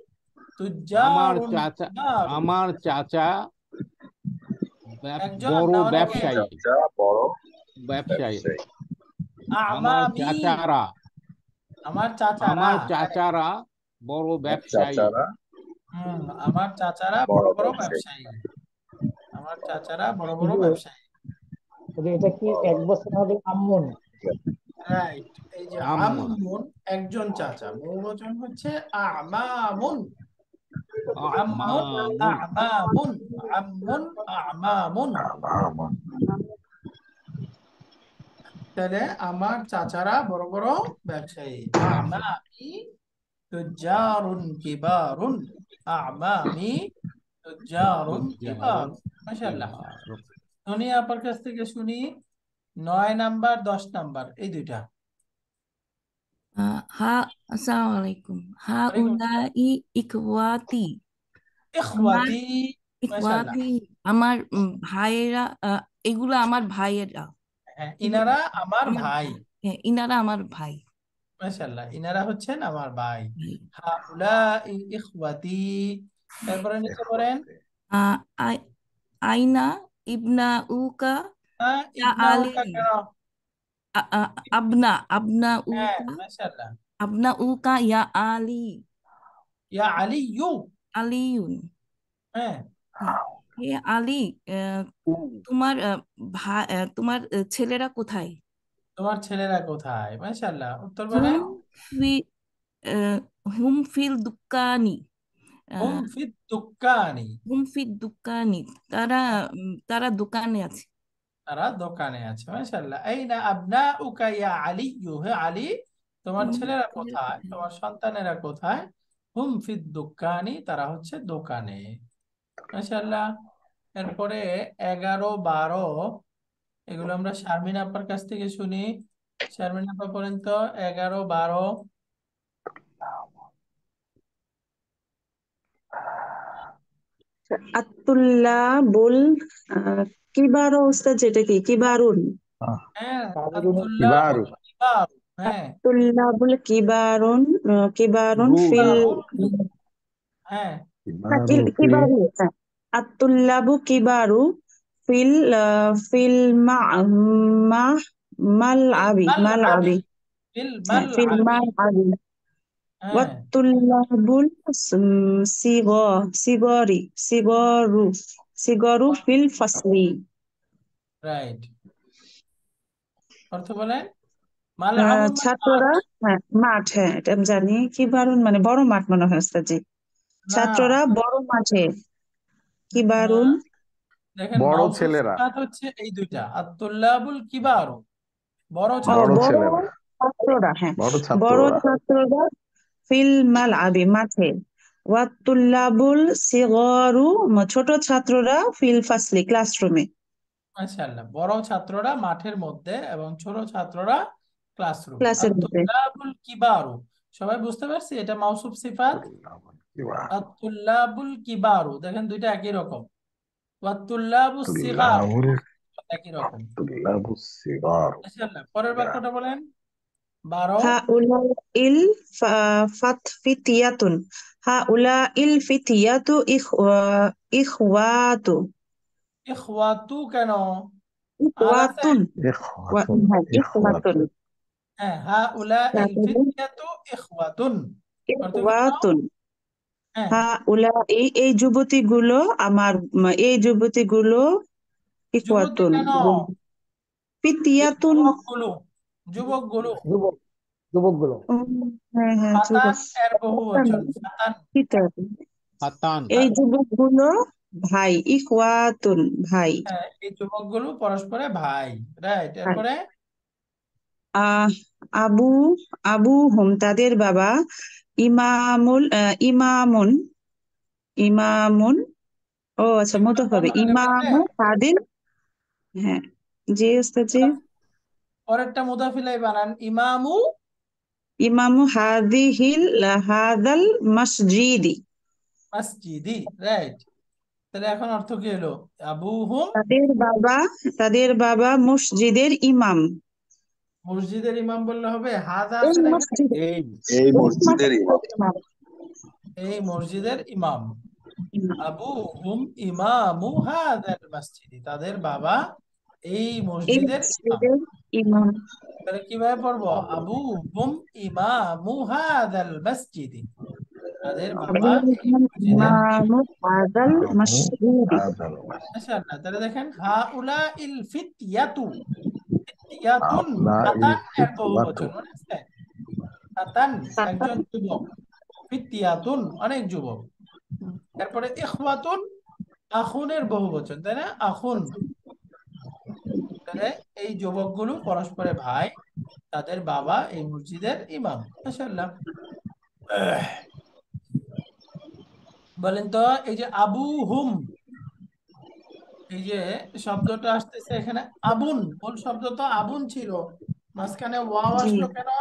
আমার তুজ্জারুন চাচা কিবারুন, আমার চাচা ব্যব- একজন বড় না অনেকে? ব্যবসায়ী। চাচা বড় ব্যবসায়ী। ব্যবসায়ী। আমার আমামি, চাচারা আমার চাচারা, আমার right. চাচারা বড় আমার ব্যবসায়ী। চাচারা হুম, আমার চাচারা বড় বড় বড় ব্যবসায়ী। ব্যবসায়ী। আমার চাচারা বড় বড় কিন্তু ব্যবসায়ী, কিন্তু এটা কি এক বছর হবে আম্মুন? রাইট। এই যে আম্মুন আম্মুন একজন চাচা, বহুবচন হচ্ছে আমামুন। আম্মুন, আমামুন। আমামুন, আম্মুন, আমামুন। আমামুন তাহলে আমার চাচারা বড় বড় ব্যবসায়ী। আমামি তুজ্জারুন কিবারুন, আমামি তুজ্জারুন তুজ্জারুন কিবারুন। মাশাআল্লাহ। কিবারুন। সোনিয়া আপার কাছ থেকে শুনি নয় নাম্বার দশ নাম্বার এই দুইটা। আহ, হা আসসালামু আলাইকুম। হা ওয়ালাইকুম আসসালাম। উলাই ইখওয়াতি। আমার ইখওয়াতি, মাশাআল্লাহ। ইখওয়াতি আমার উম, ভাইয়েরা, আহ, এগুলো আমার ভাইয়েরা। হ্যাঁ, এগুলো ইনারা আমার আমার ভাই। ভাই। হ্যাঁ, ইনারা আমার ভাই। মাশাআল্লাহ, ইনারা হচ্ছেন আমার ভাই। ভাই। হাউলাই ইখওয়াতি। এরপরে নিচে পড়েন। ইখওয়াতি আহ, আই- আইনা ইবনা উকা হ্যাঁ, ইয়া ইবনা আলী। উকা কেন? আ- আ- আবনা আবনা হ্যাঁ, উকা মাশাআল্লাহ। আবনা উকা ইয়া আলী। ইয়া আলী ইউ। আলিউন। হ্যাঁ, হ্যাঁ, হে আলী, আহ, তোমার আহ, ভাই, আহ, তোমার আহ, ছেলেরা কোথায়? তোমার ছেলেরা কোথায়? মাশাআল্লাহ, উত্তর হুম বলেন। ফি আহ, হুম ফিল দুক্কানি। হুম আহ, ফিদ দুক্কানি। হুম ফিল দুক্কানি। তারা উম, তারা দোকানে আছে। তারা দোকানে আছে। মাশাআল্লাহ। আইনা আবনাউকা ইয়া আলী, হে আলী, তোমার তোমার ছেলেরা ছেলেরা কোথায়, কোথায়? তোমার সন্তানেরা কোথায়? হুম ফিদ দুক্কানি, তারা হচ্ছে দোকানে। মাশাআল্লাহ। এরপরে এগারো বারো এগুলো আমরা শারমিন আপার কাছ থেকে শুনি। শারমিন আপা বলেন তো এগারো বারো। আতুল্লাবুল আহ, কিবারু উস্তাদ, যেটা কি কিবারুন? হ্যাঁ, তাজিরুন আব্দুল্লাহ কিবারু কিবারু। হ্যাঁ, আতুল্লাবুল কিবারুন আহ, কিবারুন ফিল কিবারুন। হ্যাঁ, না, কিবারু কি- ফি কিবারু হ্যাঁ। আতুল্লাবু কিবারু ফিল আহ, ফিল মা মা মাল ফিল আবি মাল মালআবি, আবি ফিল হ্যাঁ ফিল মালআবি। মাল আবি। হ্যাঁ, ওয়াতুল্লাবুল সিগ সিগরি সিগরু সিগরু ফিল ফাসলি। রাইট। অর্থ বলেন। আহ, মালআবুন মানে মাঠ। ছাত্ররা হ্যাঁ মাঠ, হ্যাঁ এটা আমি জানি। কি বারুন মানে বড় মাঠ মনে হয় ওস্তাদ জি। না, ছাত্ররা বড় মাঠে। কি বারুন আহ, দেখেন বড় মাউসুফ ছেলেরা সিফাত হচ্ছে এই দুইটা, আত-তুল্লাবুল কিবারু বড় ও বড় ছাত্র। বড় ছেলেরা ছাত্ররা, হ্যাঁ বড় বড় ছাত্ররা ছাত্ররা ফিল মাল আবি মাঠে। ওয়াতুল্লাবুল সিগরু ছোট ছাত্ররা ফিল ফাসলি ক্লাসরুমে। মাশাআল্লাহ, বড় ছাত্ররা মাঠের মধ্যে এবং ছোট ছাত্ররা ক্লাসরুমে। ক্লাসের মধ্যে। আত-তুল্লাবুল কিবারু, সবাই বুঝতে পারছি এটা মাউসুফ সিফাত। কিবার আত-তুল্লাবুল কিবারু দেখেন দুইটা একই রকম, ওয়াত-তুল্লাবুস সিগার তুল্লাবুল একই রকম। তুল্লাবুস সিগার মাশাআল্লাহ, পরের বাক্যটা বলেন বারো। হাউলাইল ফা- ফাত ফিতিয়াতুন হাউলাইল ফিতিয়াতু ইখওয়া ইখওয়াতু ইখওয়াতু কেন? আল আছে? ইখওয়াতুন ওয়া- ইখওয়াতুন হ্যাঁ, ইখওয়াতুন ইখওয়াতুন হ্যাঁ, হাউলা ইল তারপরে ফিতিয়াতু ইখওয়াতুন অর্থ কি হলো? ইখওয়াতুন হ্যাঁ, হাউলাই এই যুবতীগুলো আমার এই যুবতীগুলো যুবতী ইখওয়াতুন কেন? বোন- এই ফিতিয়াতুন যুবকগুলো, যুবকগুলো যুবক যুবকগুলো উম, হ্যাঁ হ্যাঁ ফাতান যুবক এর বহু বচন, ফাতান। ফিতিয়াতুন হাতান এই যুবকগুলো ভাই ইখওয়াতুন ভাই হ্যাঁ, এই যুবকগুলো পরস্পরে ভাই, রাইট। ভাই এরপরে আহ আবু আবু হুম তাদের বাবা ইমামুল আহ, ইমামুন ইমামুন ও আচ্ছা মতো ইমামুন হবে আগে ইমামু বললে তাদের হ্যাঁ জি ওস্তাদ জি পরেরটা মুদাফিলাই বানান ইমামু ইমামু হাদিহিল হাদাল মসজিদি মসজিদি, রাইট। তাহলে এখন অর্থ কি হলো? আবুহুম তাদের বাবা তাদের বাবা মসজিদের ইমাম মসজিদের ইমাম বললে হবে? হাজা এই আছে দেখেন, মসজিদে এই এই এই মসজিদের ইমাম। মসজিদের ইমাম এই মসজিদের ইমাম। ইমাম। আবুহুম ইমামু হাদাল মসজিদি, তাদের বাবা এই এই মসজিদের ইমাম। মসজিদের ইমাম তাহলে কিভাবে পড়বো? আবুহুম ইমামু হাদাল মসজিদি, তাদের বাবা এই মসজিদের ইমাম। ইমামু হাদাল মসজিদি আদাল মাশাআল্লাহ, তাহলে দেখেন হাউলা ইল ফিতিয়াতু, ফিতিয়াতুন হাউলাইল ফাতান এর বহু ফিতওয়াতু বচন, মনে আছে? ফাতান একজন যুবক, ফিতিয়াতুন অনেক যুবক। তারপরে ইখওয়াতুন আখুনের বহু বচন, তাই না? আখুন। তাহলে এই যুবকগুলো পরস্পরে ভাই, তাদের বাবা এই মসজিদের ইমাম। মাশাআল্লাহ। আহ, বলেন তো এই যে আবু হুম, এই যে শব্দটা আসতেছে এখানে আবুন, মূল শব্দ তো আবুন ছিল, মাঝখানে ওয়াও জি আসলো কেন?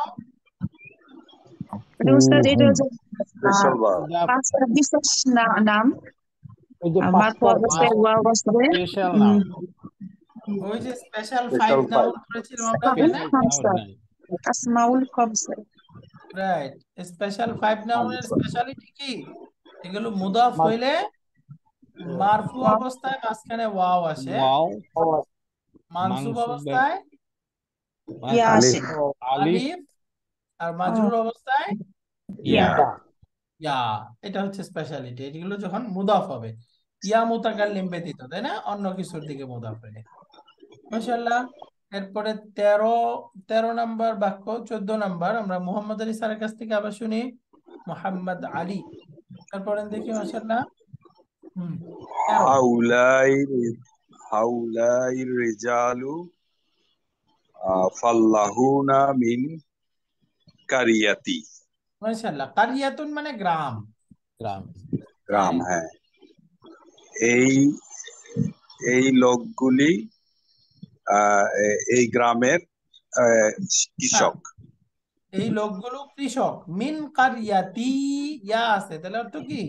মানে উস্তাদ এটা হুম হচ্ছে স্পেশাল ভার্ব। এটা পাঁচটা বিশেষ না- নাম ওই যে আর মারফু পাঁচটা অবস্থায় ওয়া অবস্থায় স্পেশাল উম, নাম, ওই যে special five special five. Noun করেছিলাম আমরা আসমাউল ওখানে, স্পেশাল খামসা নাই। আসমাউল খামসা রাইট। স্পেশাল ফাইভ নাউনের স্পেশালিটি কি? এগুলো মুদাফ হইলে মারফু অবস্থায় মাঝখানে ওয়াও আসে, ওয়াও মানসুব মানসুবে অবস্থায় ইয়া আসে আলিফ আলিফ আলিফ, আর ও, মাজরুর অবস্থায় ইয়া ইয়া ইয়া। এটা হচ্ছে স্পেশালিটি, এগুলো যখন মুদাফ হবে, ইয়া মুতাকাল্লিম ব্যতীত, তাই না? অন্য কিছুর দিকে মুদাফ হইলে। মাশাআল্লাহ। এরপরে তেরো তেরো নাম্বার বাক্য, চোদ্দ নাম্বার আমরা মোহাম্মদ আলী স্যারের কাছ থেকে আবার শুনি। মোহাম্মদ আলী, তারপরে দেখি। মাশাআল্লাহ। হুম, তেরো। হাউলাই হাউলাই রিজালু আহ, ফাল্লাহুনা মিন কারিয়াতি। মাশাআল্লাহ, কারিয়াতুন মানে গ্রাম, গ্রাম গ্রাম, হ্যাঁ। এই এই লোকগুলি আহ, এ- এই গ্রামের আহ, কৃষক। এই লোকগুলো কৃষক। মিন কারিয়াতি, ইয়া আছে, তাহলে অর্থ কি?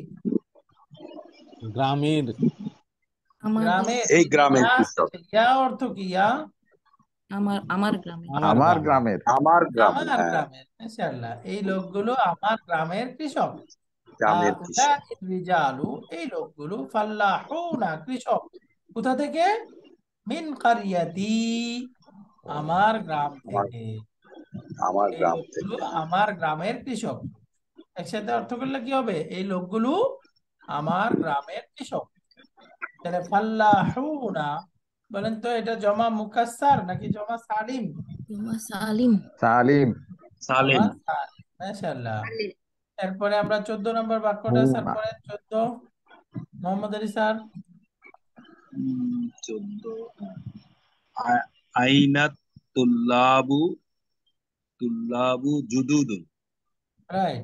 গ্রামের আমার গ্রামের। এই গ্রামের ইয়া আছে, কৃষক। ইয়া অর্থ কি? ইয়া আমার আমার গ্রামে আমার আমার গ্রামে গ্রামের আমার গ্রামের, আমার হ্যাঁ, গ্রামের। মাশাআল্লাহ, এই লোকগুলো আমার গ্রামের কৃষক। গ্রামের কৃষক। হাউলাইর রিজালু, এই লোকগুলো, ফাল্লাহুনা কৃষক। কোথা থেকে? মিন কারিয়াতি, আমার গ্রাম আমার থেকে। আমার এই গ্রাম লোকগুলো থেকে। আমার গ্রামের কৃষক। একসাথে অর্থ করলে কি হবে? এই লোকগুলো আমার গ্রামের কৃষক। তাহলে ফাল্লাহুনা, বলেন তো এটা জমা মুকাসসার নাকি জমা সালিম? জমা সালিম। সালিম সালেম। জমা সালিম। মাশাআল্লাহ। এরপরে আমরা চোদ্দ নম্বর বাক্যটা স্যার হুনা পড়েন, চোদ্দ, মোহাম্মদ আলী স্যার। উম, চোদ্দ। আ- আইনাত তুল্লাবু তুল্লাবু জুদুদুন। রাইট,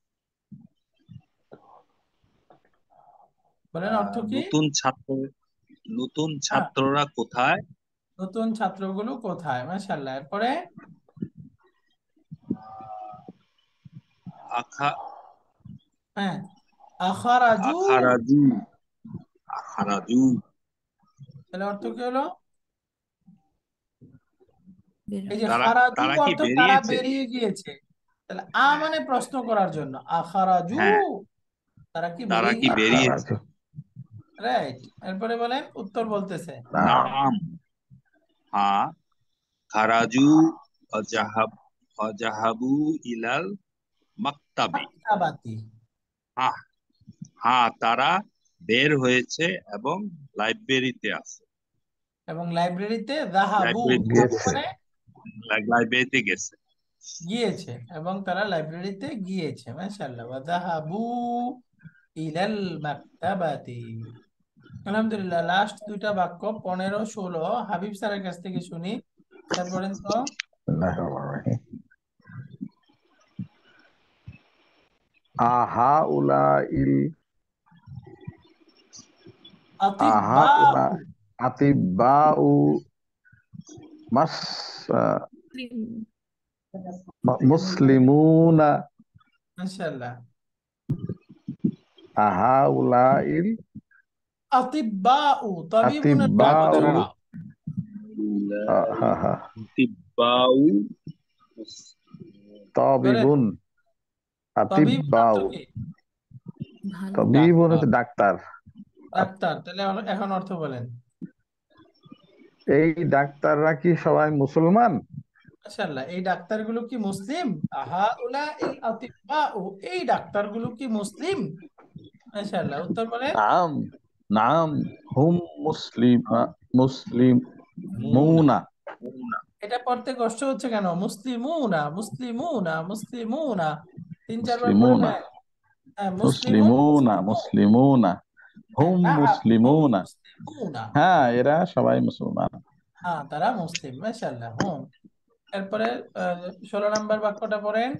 বলেন অর্থ আহ, কি? নতুন ছাত্র নতুন হ্যাঁ, ছাত্ররা কোথায়? নতুন ছাত্রগুলো কোথায়? মাশাআল্লাহ। এরপরে আখা হ্যাঁ, আখারাজু, আখারাজু আখারাজু তাহলে অর্থ কি হলো? বের এই যে তারা খারাজু তারা কি অর্থ তারা বেরিয়েছে? বেরিয়ে গিয়েছে, তাহলে আ মানে প্রশ্ন করার জন্য, আখারাজু হ্যাঁ, তারা কি তারা বেরিয়ে কি গিয়েছে, বেরিয়েছে? রাইট। এরপরে বলেন উত্তর বলতেছে, নাম হ্যাঁ খারাজু অজাহাব অজাহাবু ইলাল মাকতাবি। মাকতাবাতি, হ্যাঁ হ্যাঁ তারা বের হয়েছে এবং লাইব্রেরিতে আছে। এবং লাইব্রেরিতে যাহাবু, লাইব্রেরিতে যাহাবু গেছে। মানে লাইব্রেরিতে গেছে। গিয়েছে, এবং তারা লাইব্রেরিতে গিয়েছে, মাশাআল্লাহ। ওয়া যাহাবু ইলাল মাকতাবাতি। আলহামদুলিল্লাহ, লাস্ট দুইটা বাক্য পনেরো ষোলো হাবিব স্যারের কাছ থেকে শুনি। স্যার বলেন তো। বিসমিল্লাহির রহমানির রহিম। আহা উলা ইল আহা আতিব্বাউ, উলা আতিব্বাউ মাস আহ, মুসলিমুনা মাশাআল্লাহ। আহা উলা ইল আতিব্বাউ, তাবিবুনের পক্ষ আতিব্বাউ থেকে। ডাক্তাররা আহ, হা হা তিব্বাউ তাবিবুন তাবিব আতিব্বাউ অর্থ কি? ভালো তাবিবুন ডাক্তার হচ্ছে ডাক্তার। ডাক্তার, তাহলে এখন এখন অর্থ বলেন। এই ডাক্তাররা কি সবাই মুসলমান? মাশাআল্লাহ, এই ডাক্তারগুলো কি মুসলিম? আহা উলা ইল আতিব্বাউ, এই ডাক্তারগুলো কি মুসলিম? মাশাআল্লাহ, উত্তর বলেন। নাম নাম হুম মুসলিম মুসলিম মুনা মুনা এটা পড়তে কষ্ট হচ্ছে কেন? মুসলিমুনা, মুসলিমুনা, মুসলিমুনা, তিন চারবার পড়ে মুসলিমুনা নেন। হ্যাঁ, মুসলিমুন, মুসলিমুনা মুসলিমুন। মুসলিমুনা হ্যাঁ, হুম নাআম, হুম মুসলিমুনা। মুসলিমুনা। হ্যাঁ, এরা সবাই মুসলমান। হ্যাঁ, তারা মুসলিম, মাশাআল্লাহ। হুম, এরপরে আহ, ষোলো নম্বর বাক্যটা পড়েন।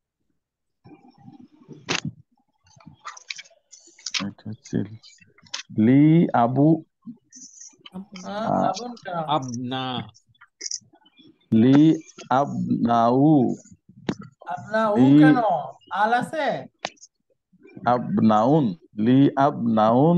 এটা হচ্ছে লি আবু আহ, আহ, আবুন কেন? আবনা লি আবনাউ আপনা উ লি কেন? আল আছে? আবনাউন লি আবনাউন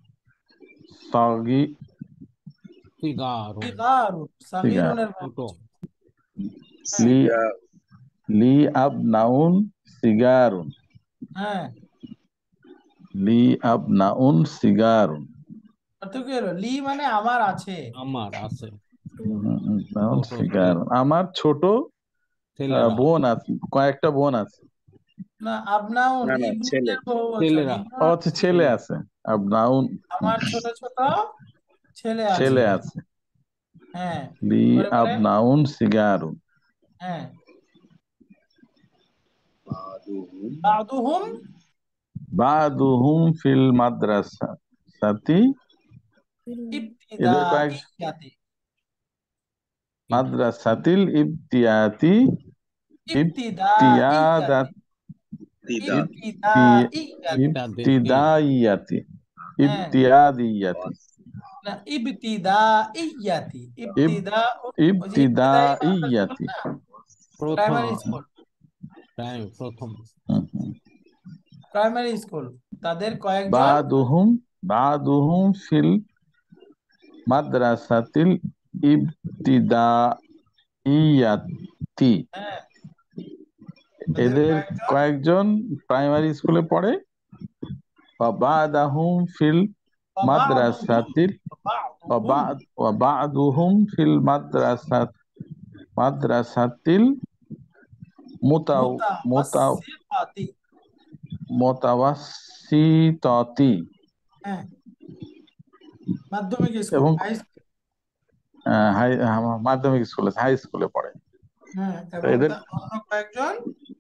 সগি সিগারুন সিগারুন, সিগার সাগীরুনের ছোট বাক্য। হ্যাঁ, লি লি আবনাউন সিগারুন হ্যাঁ, লি আবনাউন সিগারুন অর্থ কি হলো? লি মানে আমার আছে। আমার আছে নাউন ছোট সিগারুন আমার ছোট আহ, ছেলেরা বোন আছে, কয়েকটা বোন আছে। না, আবনাউন না না ছেলে। ইবনুদের বহু বচন, ছেলেরা ইবনুর ও অর্থ হচ্ছে কি? ছেলে আছে, আবনাউন আমার ছোট ছোট ছেলে আছে। ছেলে আছে। হ্যাঁ, লি পরে বলেন। আবনাউন সিগারুন হ্যাঁ, বাদুহুম বাদুহুম বাদুহুম ফিল মাদ্রাসাতি এদের কয়েক ইবতিদাইয়াতি, মাদ্রাসাতিল ইবতিয়াতি ইবতিদাইয়াতি, ইবতিয়াদাত তিদা ইবতিদাইয়াতি। এটা দেখি ইবতিদাইয়াতি হ্যাঁ, ইবতিয়াদিয়াতি না, ইবতিদাইয়াতি, ইবতিদা, ওই যে ইবতিদাই মাদ্রাসা বলে ইবতিদাইয়াতি। না, প্রথম প্রাইমারি স্কুল, টাইম প্রথম হুম, হুম। প্রাইমারি স্কুল, তাদের কয়েকজন। বাদুহুম বাদুহুম ফিল মাদ্রাসাতিল ইবতিদাইয়াতি হ্যাঁ, তাদের এদের কয়েকজন কয়েকজন প্রাইমারি স্কুলে পড়ে। ওয়া বাদাহুম ফিল মাদ্রাসাতিল ওয়া বাদুহুম বাদ ওয়া বাদুহুম ফিল মাদ্রাসাত মাদ্রাসাতিল মুতাও মুতাও মুতাওয়াসসিতাতি। মুতাওয়াসসিতাতি হ্যাঁ, মাধ্যমিক স্কুল, এবং হাই স্কুল। আহ, হাই আহ, মাধ্যমিক স্কুলে হাই স্কুলে পড়ে। হ্যাঁ, তো এবং এদের তা- অন্য কয়েকজন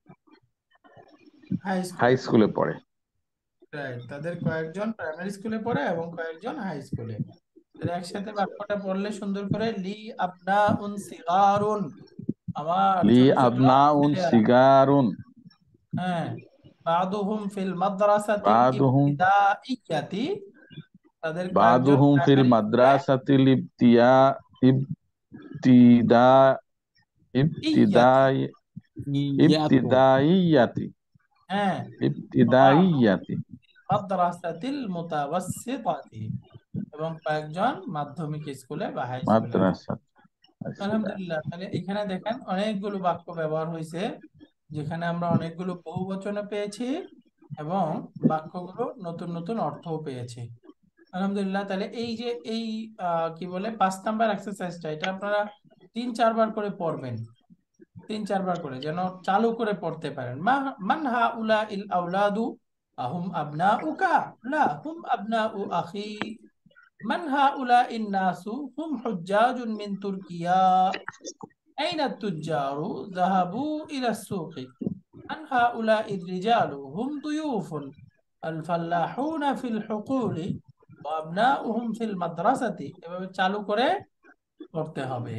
হাই হাই স্কুলে। স্কুলে পড়ে। রাইট, তাদের কয়েকজন প্রাইমারি স্কুলে পড়ে এবং কয়েকজন হাই স্কুলে। তাহলে একসাথে বাক্যটা পড়লে সুন্দর করে, লি আবনা উন সিগারুন, আমার লি ছোট ছোট আবনাউন ছেলেরা। সিগারুন হ্যাঁ, বাদুহুম ফিল মাদ্রাসাতিল বাদুহুম ইবতিদাইয়াতি, তাদের কয়েকজন বাদুহুম ফিল প্রাইমারি স্কুলে মাদ্রাসাতিল ইবতিয়া ইবতিদা ইয়াতি, ইবতিদাই ইয়াতো ইবতিদাইয়াতি হ্যাঁ ইবতিদাইয়াতি মাদ্রাসাতিল মুতাওয়াসসিতাতি, এবং কয়েকজন মাধ্যমিক স্কুলে বা হাই স্কুলে। মাদ্রাসা। আলহামদুলিল্লাহ। তাহলে এখানে দেখেন অনেকগুলো বাক্য ব্যবহার হয়েছে, যেখানে আমরা অনেকগুলো বহুবচনে পেয়েছি এবং বাক্যগুলো নতুন নতুন অর্থও পেয়েছি। আলহামদুলিল্লাহ। তাহলে এই যে এই আহ, কি বলে পাঁচ নাম্বার এক্সারসাইজটা, এটা আপনারা তিন চারবার করে পড়বেন, তিন চারবার করে যেন চালু করে পড়তে পারেন। মা মান হা উলা ইল আউলাদু আহুম আবনাউকা লা হুম আবনাউ আখি, মান হা উলা ইন নাসু হুম হুজ্জাজুন মিন তুর্কিয়া, আইনা তুজ্জারু যাহাবু ইলা সুকি, মান হা উলা ইর রিজালু হুম দুয়ুফুন আল ফাল্লাহুনা ফিল হুকুলি ওয়া আবনাউহুম ফিল মাদ্রাসাতি। এভাবে চালু করে পড়তে হবে।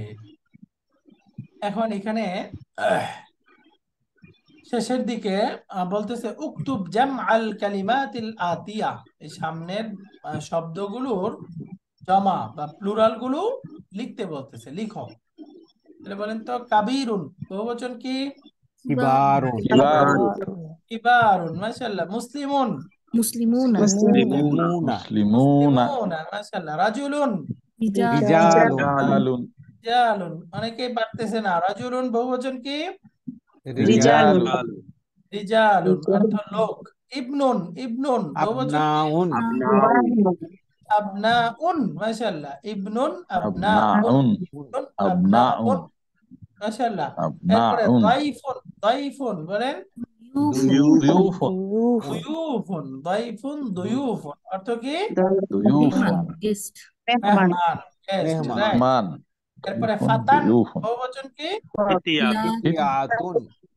এখন এখানে আহ, শেষের দিকে আহ, বলতেছে উকতুব জাম আল কালিমাতিল আতিয়া, এই সামনের আহ, শব্দগুলোর জমা বা প্লুরাল গুলো লিখতে বলতেছে, লিখো। তাহলে বলেন তো কাবীরুন বহুবচন কি? কিবারুন কিবারুন কিবারুন, মাশাআল্লাহ। মুসলিমুন মুসলিমুনা মুসলিমুনা মুসলিমুনা মুসলিমুনা মুসলিমুনা, মাশাআল্লাহ। রাজুলুন রিজাল রিজালুন রিজালুন রিজালুন, অনেকেই পারতেছে না। রাজুলুন বহুবচন কি? রিজালুন রিজালুন রিজালুন অর্থ লোক। ইবনুন ইবনুন বহুবচন কি? আবনাউন আবনাউ আবনাউন, মাশাআল্লাহ। ইবনুন আবনাউন, আবনাউন ইবনুন আবনাউন আবনাউন, মাশাআল্লাহ। এরপরে আবনাউন দাইফুন, দাইফুন বলেন। দুয়ুফুন দুয়ুফুন, দাইফুন দুয়ুফুন অর্থ কি? দুয়ুফুন গেস্ট মেহমান, guest, মেহমান right? মান এরপরে দুয়ুফুন ফাতান দুয়ুফুন বহুবচন কি? ফিতিয়াতুন ফিতিয়াতুন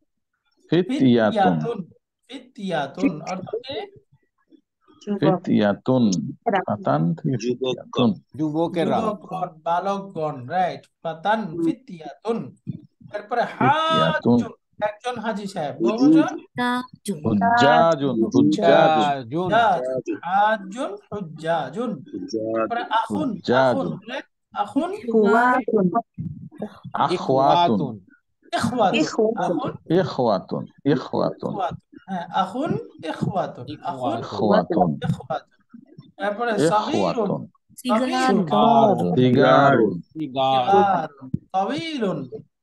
ফিতিয়াতুন ফিতিয়াতুন, ফিতিয়াতুন অর্থ কি? ফিতিয়াতুন ফাতান থেকে যুবকগণ ফিতিয়াতুন যুবকেরা যুবকগণ, বালকগণ, রাইট। ফাতান ফিতিয়াতুন। এরপরে ফিতিয়াতুন হাজুন, একজন হাজী সাহেব বহুবচন। তাজুন হুজ্জাজুন হুজ্জাজুন হুজ্জাজুন, হাজুন হুজ্জাজুন। এরপরে আখুন, আখুন হুজ্জাজুন বলেন। আখুন إخوات আখওয়াতুন ইখওয়াতুন ইখওয়াতুন, আখুন ইখওয়াতুন ইখওয়াতুন ইখওয়াতুন, হ্যাঁ আখুন ইখওয়াতুন, আখুন ইখওয়াতুন ইখওয়াতুন ইখওয়াতুন। তারপরে সাগীরুন, ইখওয়াতুন সিগার সিগারুন সিগারুন সিগার সিগারুন, তাওয়ীলুন,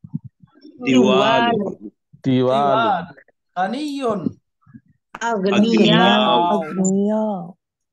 তিওয়ালু তিওয়ালুন তিওয়াল, গানিয়ুন, أغنياء আগনিয়াউ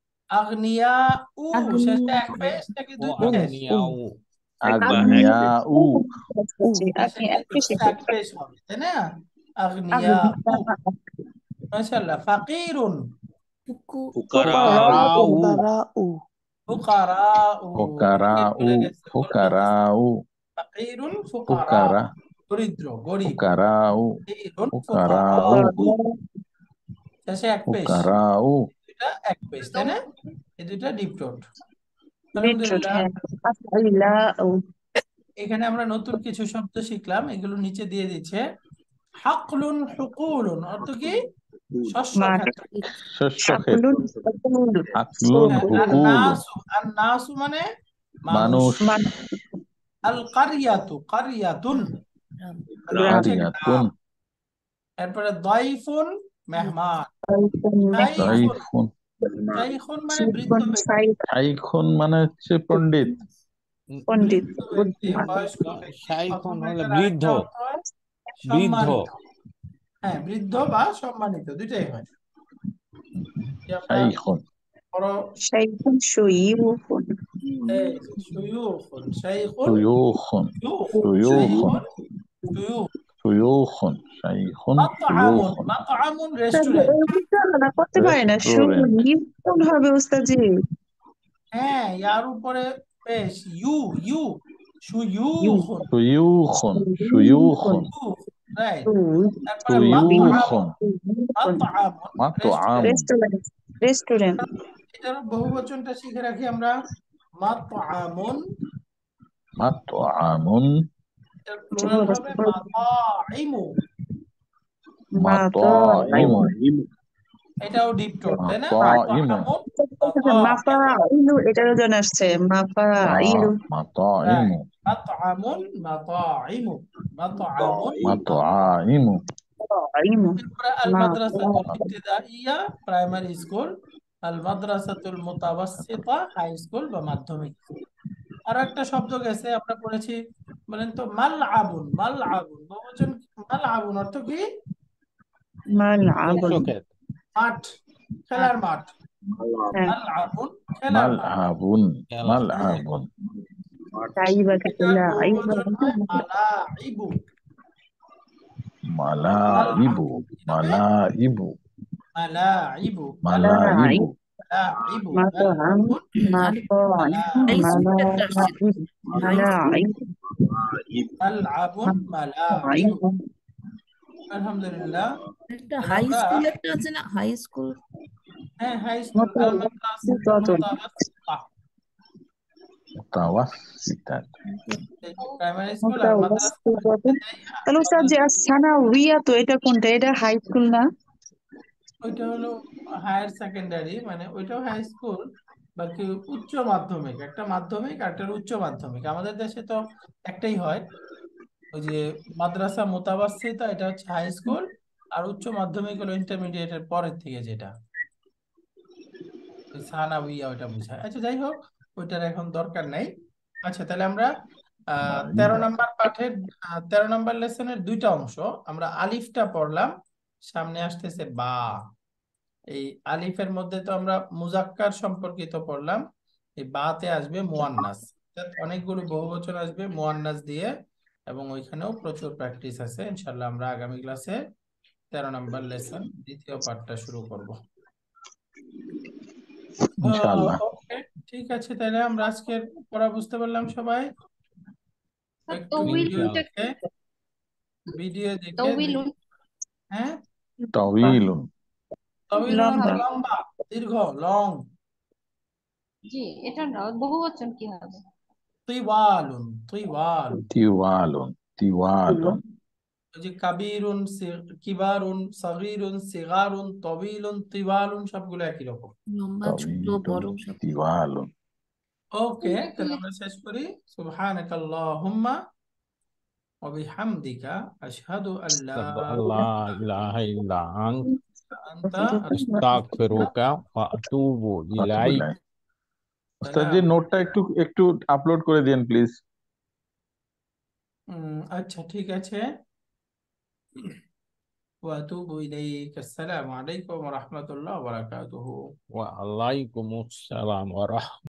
أغنياء আগনিয়াউ, শেষে এক পেশ নাকি ও দুই পেশ? আগনিয়াউ আগনিয়াউ শেষে কিন্তু এক পেশ হবে, তাই না? আগনিয়াউ, মাশাআল্লাহ। ফাকিরুন, পুকু ফুকারাউ ফুকারাউ فقراء ফুকারাউ, অনেকেই ফুকারাউ ভুলে গেছে, বলতে গেছে। ফুকারাউ ফাকিরুন ফুকারা, ফুকারা দরিদ্র গরিব। ফুকারাউ ফাকিরুন ফুকারাউ ফুকারাউ, শেষে এক পেশ, ফুকারাউ দুইটা এক পেশ, তাই না? এই দুইটা ডিপ টোট। بيتروت আলহামদুলিল্লাহ। هي أفعلاء এখানে আমরা নতুন কিছু শব্দ শিখলাম, এগুলো নিচে দিয়ে দিচ্ছে। হাকলুন হুকুলুন অর্থ কি? শস্য মাঠ। ক্ষেত্র। শস্য حقل ক্ষেত্র حقول আকলুন হ্যাঁ, হুকুলুন আন্নাসু, আন্নাসু মানে মানুষ। মানুষ আল কারিয়াতু, কারিয়াতুন মানে গ্রাম। হচ্ছে কারিয়াতুন গ্রাম। এরপরে দাইফুন মেহমান, শাইখুন, দাইফুন শাইখুন মানে বৃদ্ধ ব্যক্তি, শাইখুন মানে হচ্ছে পণ্ডিত পণ্ডিত বৃদ্ধ ব্যক্তি, বুদ্ধিমান বয়স্ক ব্যক্তি। শাইখুন অথবা হলো এটার বৃদ্ধ আরেকটা অর্থ হয় বৃদ্ধ সম্মানিত। হ্যাঁ, বৃদ্ধ বা সম্মানিত দুইটাই হয়। যে আমরা শাইখুন বড় شيخ شيوخ এই যে শুয়ুখুন, শাইখুন, শুয়ুখুন শুয়ুখ, শুয়ুখুন শাইখুন, শুয়ুখ। শুয়ুখুন শাইখুন মাতআমুন, শুয়ুখুন মাতআমুন রেস্টুরেন্ট। না করতে পারে না রেস্টুরেন্ট কোন হবে উস্তাজি হ্যাঁ, ইয়ার উপরে পেশ ইউ, ইউ শুয়ুখুন, শুয়ুখুন শুয়ুখুন রাইট। তারপরে শুয়ুখুন মাতআমুন, মাতআমুন রেস্টুরেন্ট রেস্টুরেন্ট এটার বহুবচনটা শিখে রাখি আমরা। মাতআমুন, মাতআমুন এটার প্লুরাল হবে মাতাইমু। মাতাইমু এটাও ডিপ টোট, তাই না? মাতাইমু মাতামুন, মাপা মাতাইমু, ইলু এটারও জন আসছে মাপা ইলু মাতাইমু মাতআমুন, মাতাইমু, মাতআমুন, মাতাইমু আইমু এরপরে আল না মাদ্রাসাতুল ইবতিদাইয়া প্রাইমারি স্কুল, আল মাদ্রাসাতুল মুতাওয়াসসিতা হাই স্কুল বা মাধ্যমিক স্কুল। আর একটা শব্দ গেছে আমরা পড়েছি, বলেন তো মাল আবুন। মাল আবুন বহুবচন, মাল আবুন অর্থ কি? মাল আবুন চকচকে মাঠ, খেলার মাঠ। হ্যাঁ মাল আবুন খেলার মাঠ। মালআবুন খেলা মালআবুন তাইবা এটার খেলা আইবা বহুবচন হয় মালাইবু। মালাইবু মালাইবু মালাইবু মালাইবু মালাইবু মাতাআম মাতাআম হাই স্কুল একটা আসছে, মালাইব মালআবুন মালাইবু। মালাইব আলহামদুলিল্লাহ। একটা তাহলে হাই আমরা, স্কুল একটা আছে না, হাই স্কুল? হ্যাঁ হাই স্কুল, আল মাদ্রাসাতুল মুতাওয়াসসিতা, মুতাওয়াসসিতা প্রাইমারি স্কুল, আল মাদ্রাসাতুল ইবতিদাইয়া, আল তাহলে স্যার যে মাদ্রাসাতুল, সানাউইয়া তো এটা কোনটা? এটা হাই স্কুল না? ওইটা হলো হায়ার সেকেন্ডারি, মানে ওইটাও হাই স্কুল, বাকি উচ্চ মাধ্যমিক। একটা মাধ্যমিক আর একটা উচ্চ মাধ্যমিক। আমাদের দেশে তো একটাই হয়, ওই যে মাদ্রাসা মুতাওয়াসসিতা, এটা হচ্ছে হাই স্কুল, আর উচ্চ মাধ্যমিক হলো ইন্টারমিডিয়েটের পরের থেকে যেটা, ওই সানাউইয়া ওইটা বোঝায়। আচ্ছা যাই হোক, ওইটার এখন দরকার নাই। আচ্ছা তাহলে আমরা আহ তেরো নম্বর পাঠের আহ, তেরো নম্বর লেসনের দুইটা অংশ আমরা আলিফটা পড়লাম, সামনে আসতেছে বা। এই আলিফের মধ্যে তো আমরা মুজাক্কার সম্পর্কিত পড়লাম, এই বাতে আসবে মুয়ান্নাস, অর্থাৎ অনেকগুলো বহুবচন আসবে মুয়ান্নাস দিয়ে, এবং ওইখানেও প্রচুর প্র্যাকটিস আছে। ইনশাল্লাহ আমরা আগামী ক্লাসে তেরো নম্বর লেসন দ্বিতীয় পাঠটা শুরু করব। ইনশাআল্লাহ। ওকে, ঠিক আছে, তাহলে আমরা আজকের পড়া বুঝতে পারলাম সবাই। একটু ভিডিও তৌইলুনটা দেখে, ভিডিও দেখে তৌইলুন হ্যাঁ, তাওয়ীলুন তাওয়ীলুন অর্থ লম্বা লম্বা, দীর্ঘ, লং। জি, এটা না বহুবচন কি হবে? তিওয়ালুন, তিওয়াল। তিওয়ালুন তিওয়ালুন ওই যে কাবিরুন, সি- কিবারুন, সগীরুন, সিগারুন, তবিলুন, তিওয়ালুন সবগুলো একই রকম। লম্বা, ছোট, তাওয়ীলুন বড় সব। তিওয়ালুন। ওকে, তাহলে আমরা শেষ করি। সুবহানাকাল্লাহুম্মা ওয়া বিহামদিকা আশহাদু আল্লা লা ইলাহা ইল্লা আনতা আনতা আস্তাগফিরুকা ওয়া আতুবু ইলাইক। ওস্তাদ জি নোটটা একটু একটু আপলোড করে দিন প্লিজ। উম, আচ্ছা ঠিক আছে। ওয়া আতুবু ইলাইক। আসসালামু আলাইকুম ওয়া রাহমাতুল্লাহি ওয়া বারাকাতুহু। ওয়া আলাইকুমুস সালাম ওয়া রাহমাতুল্লাহ।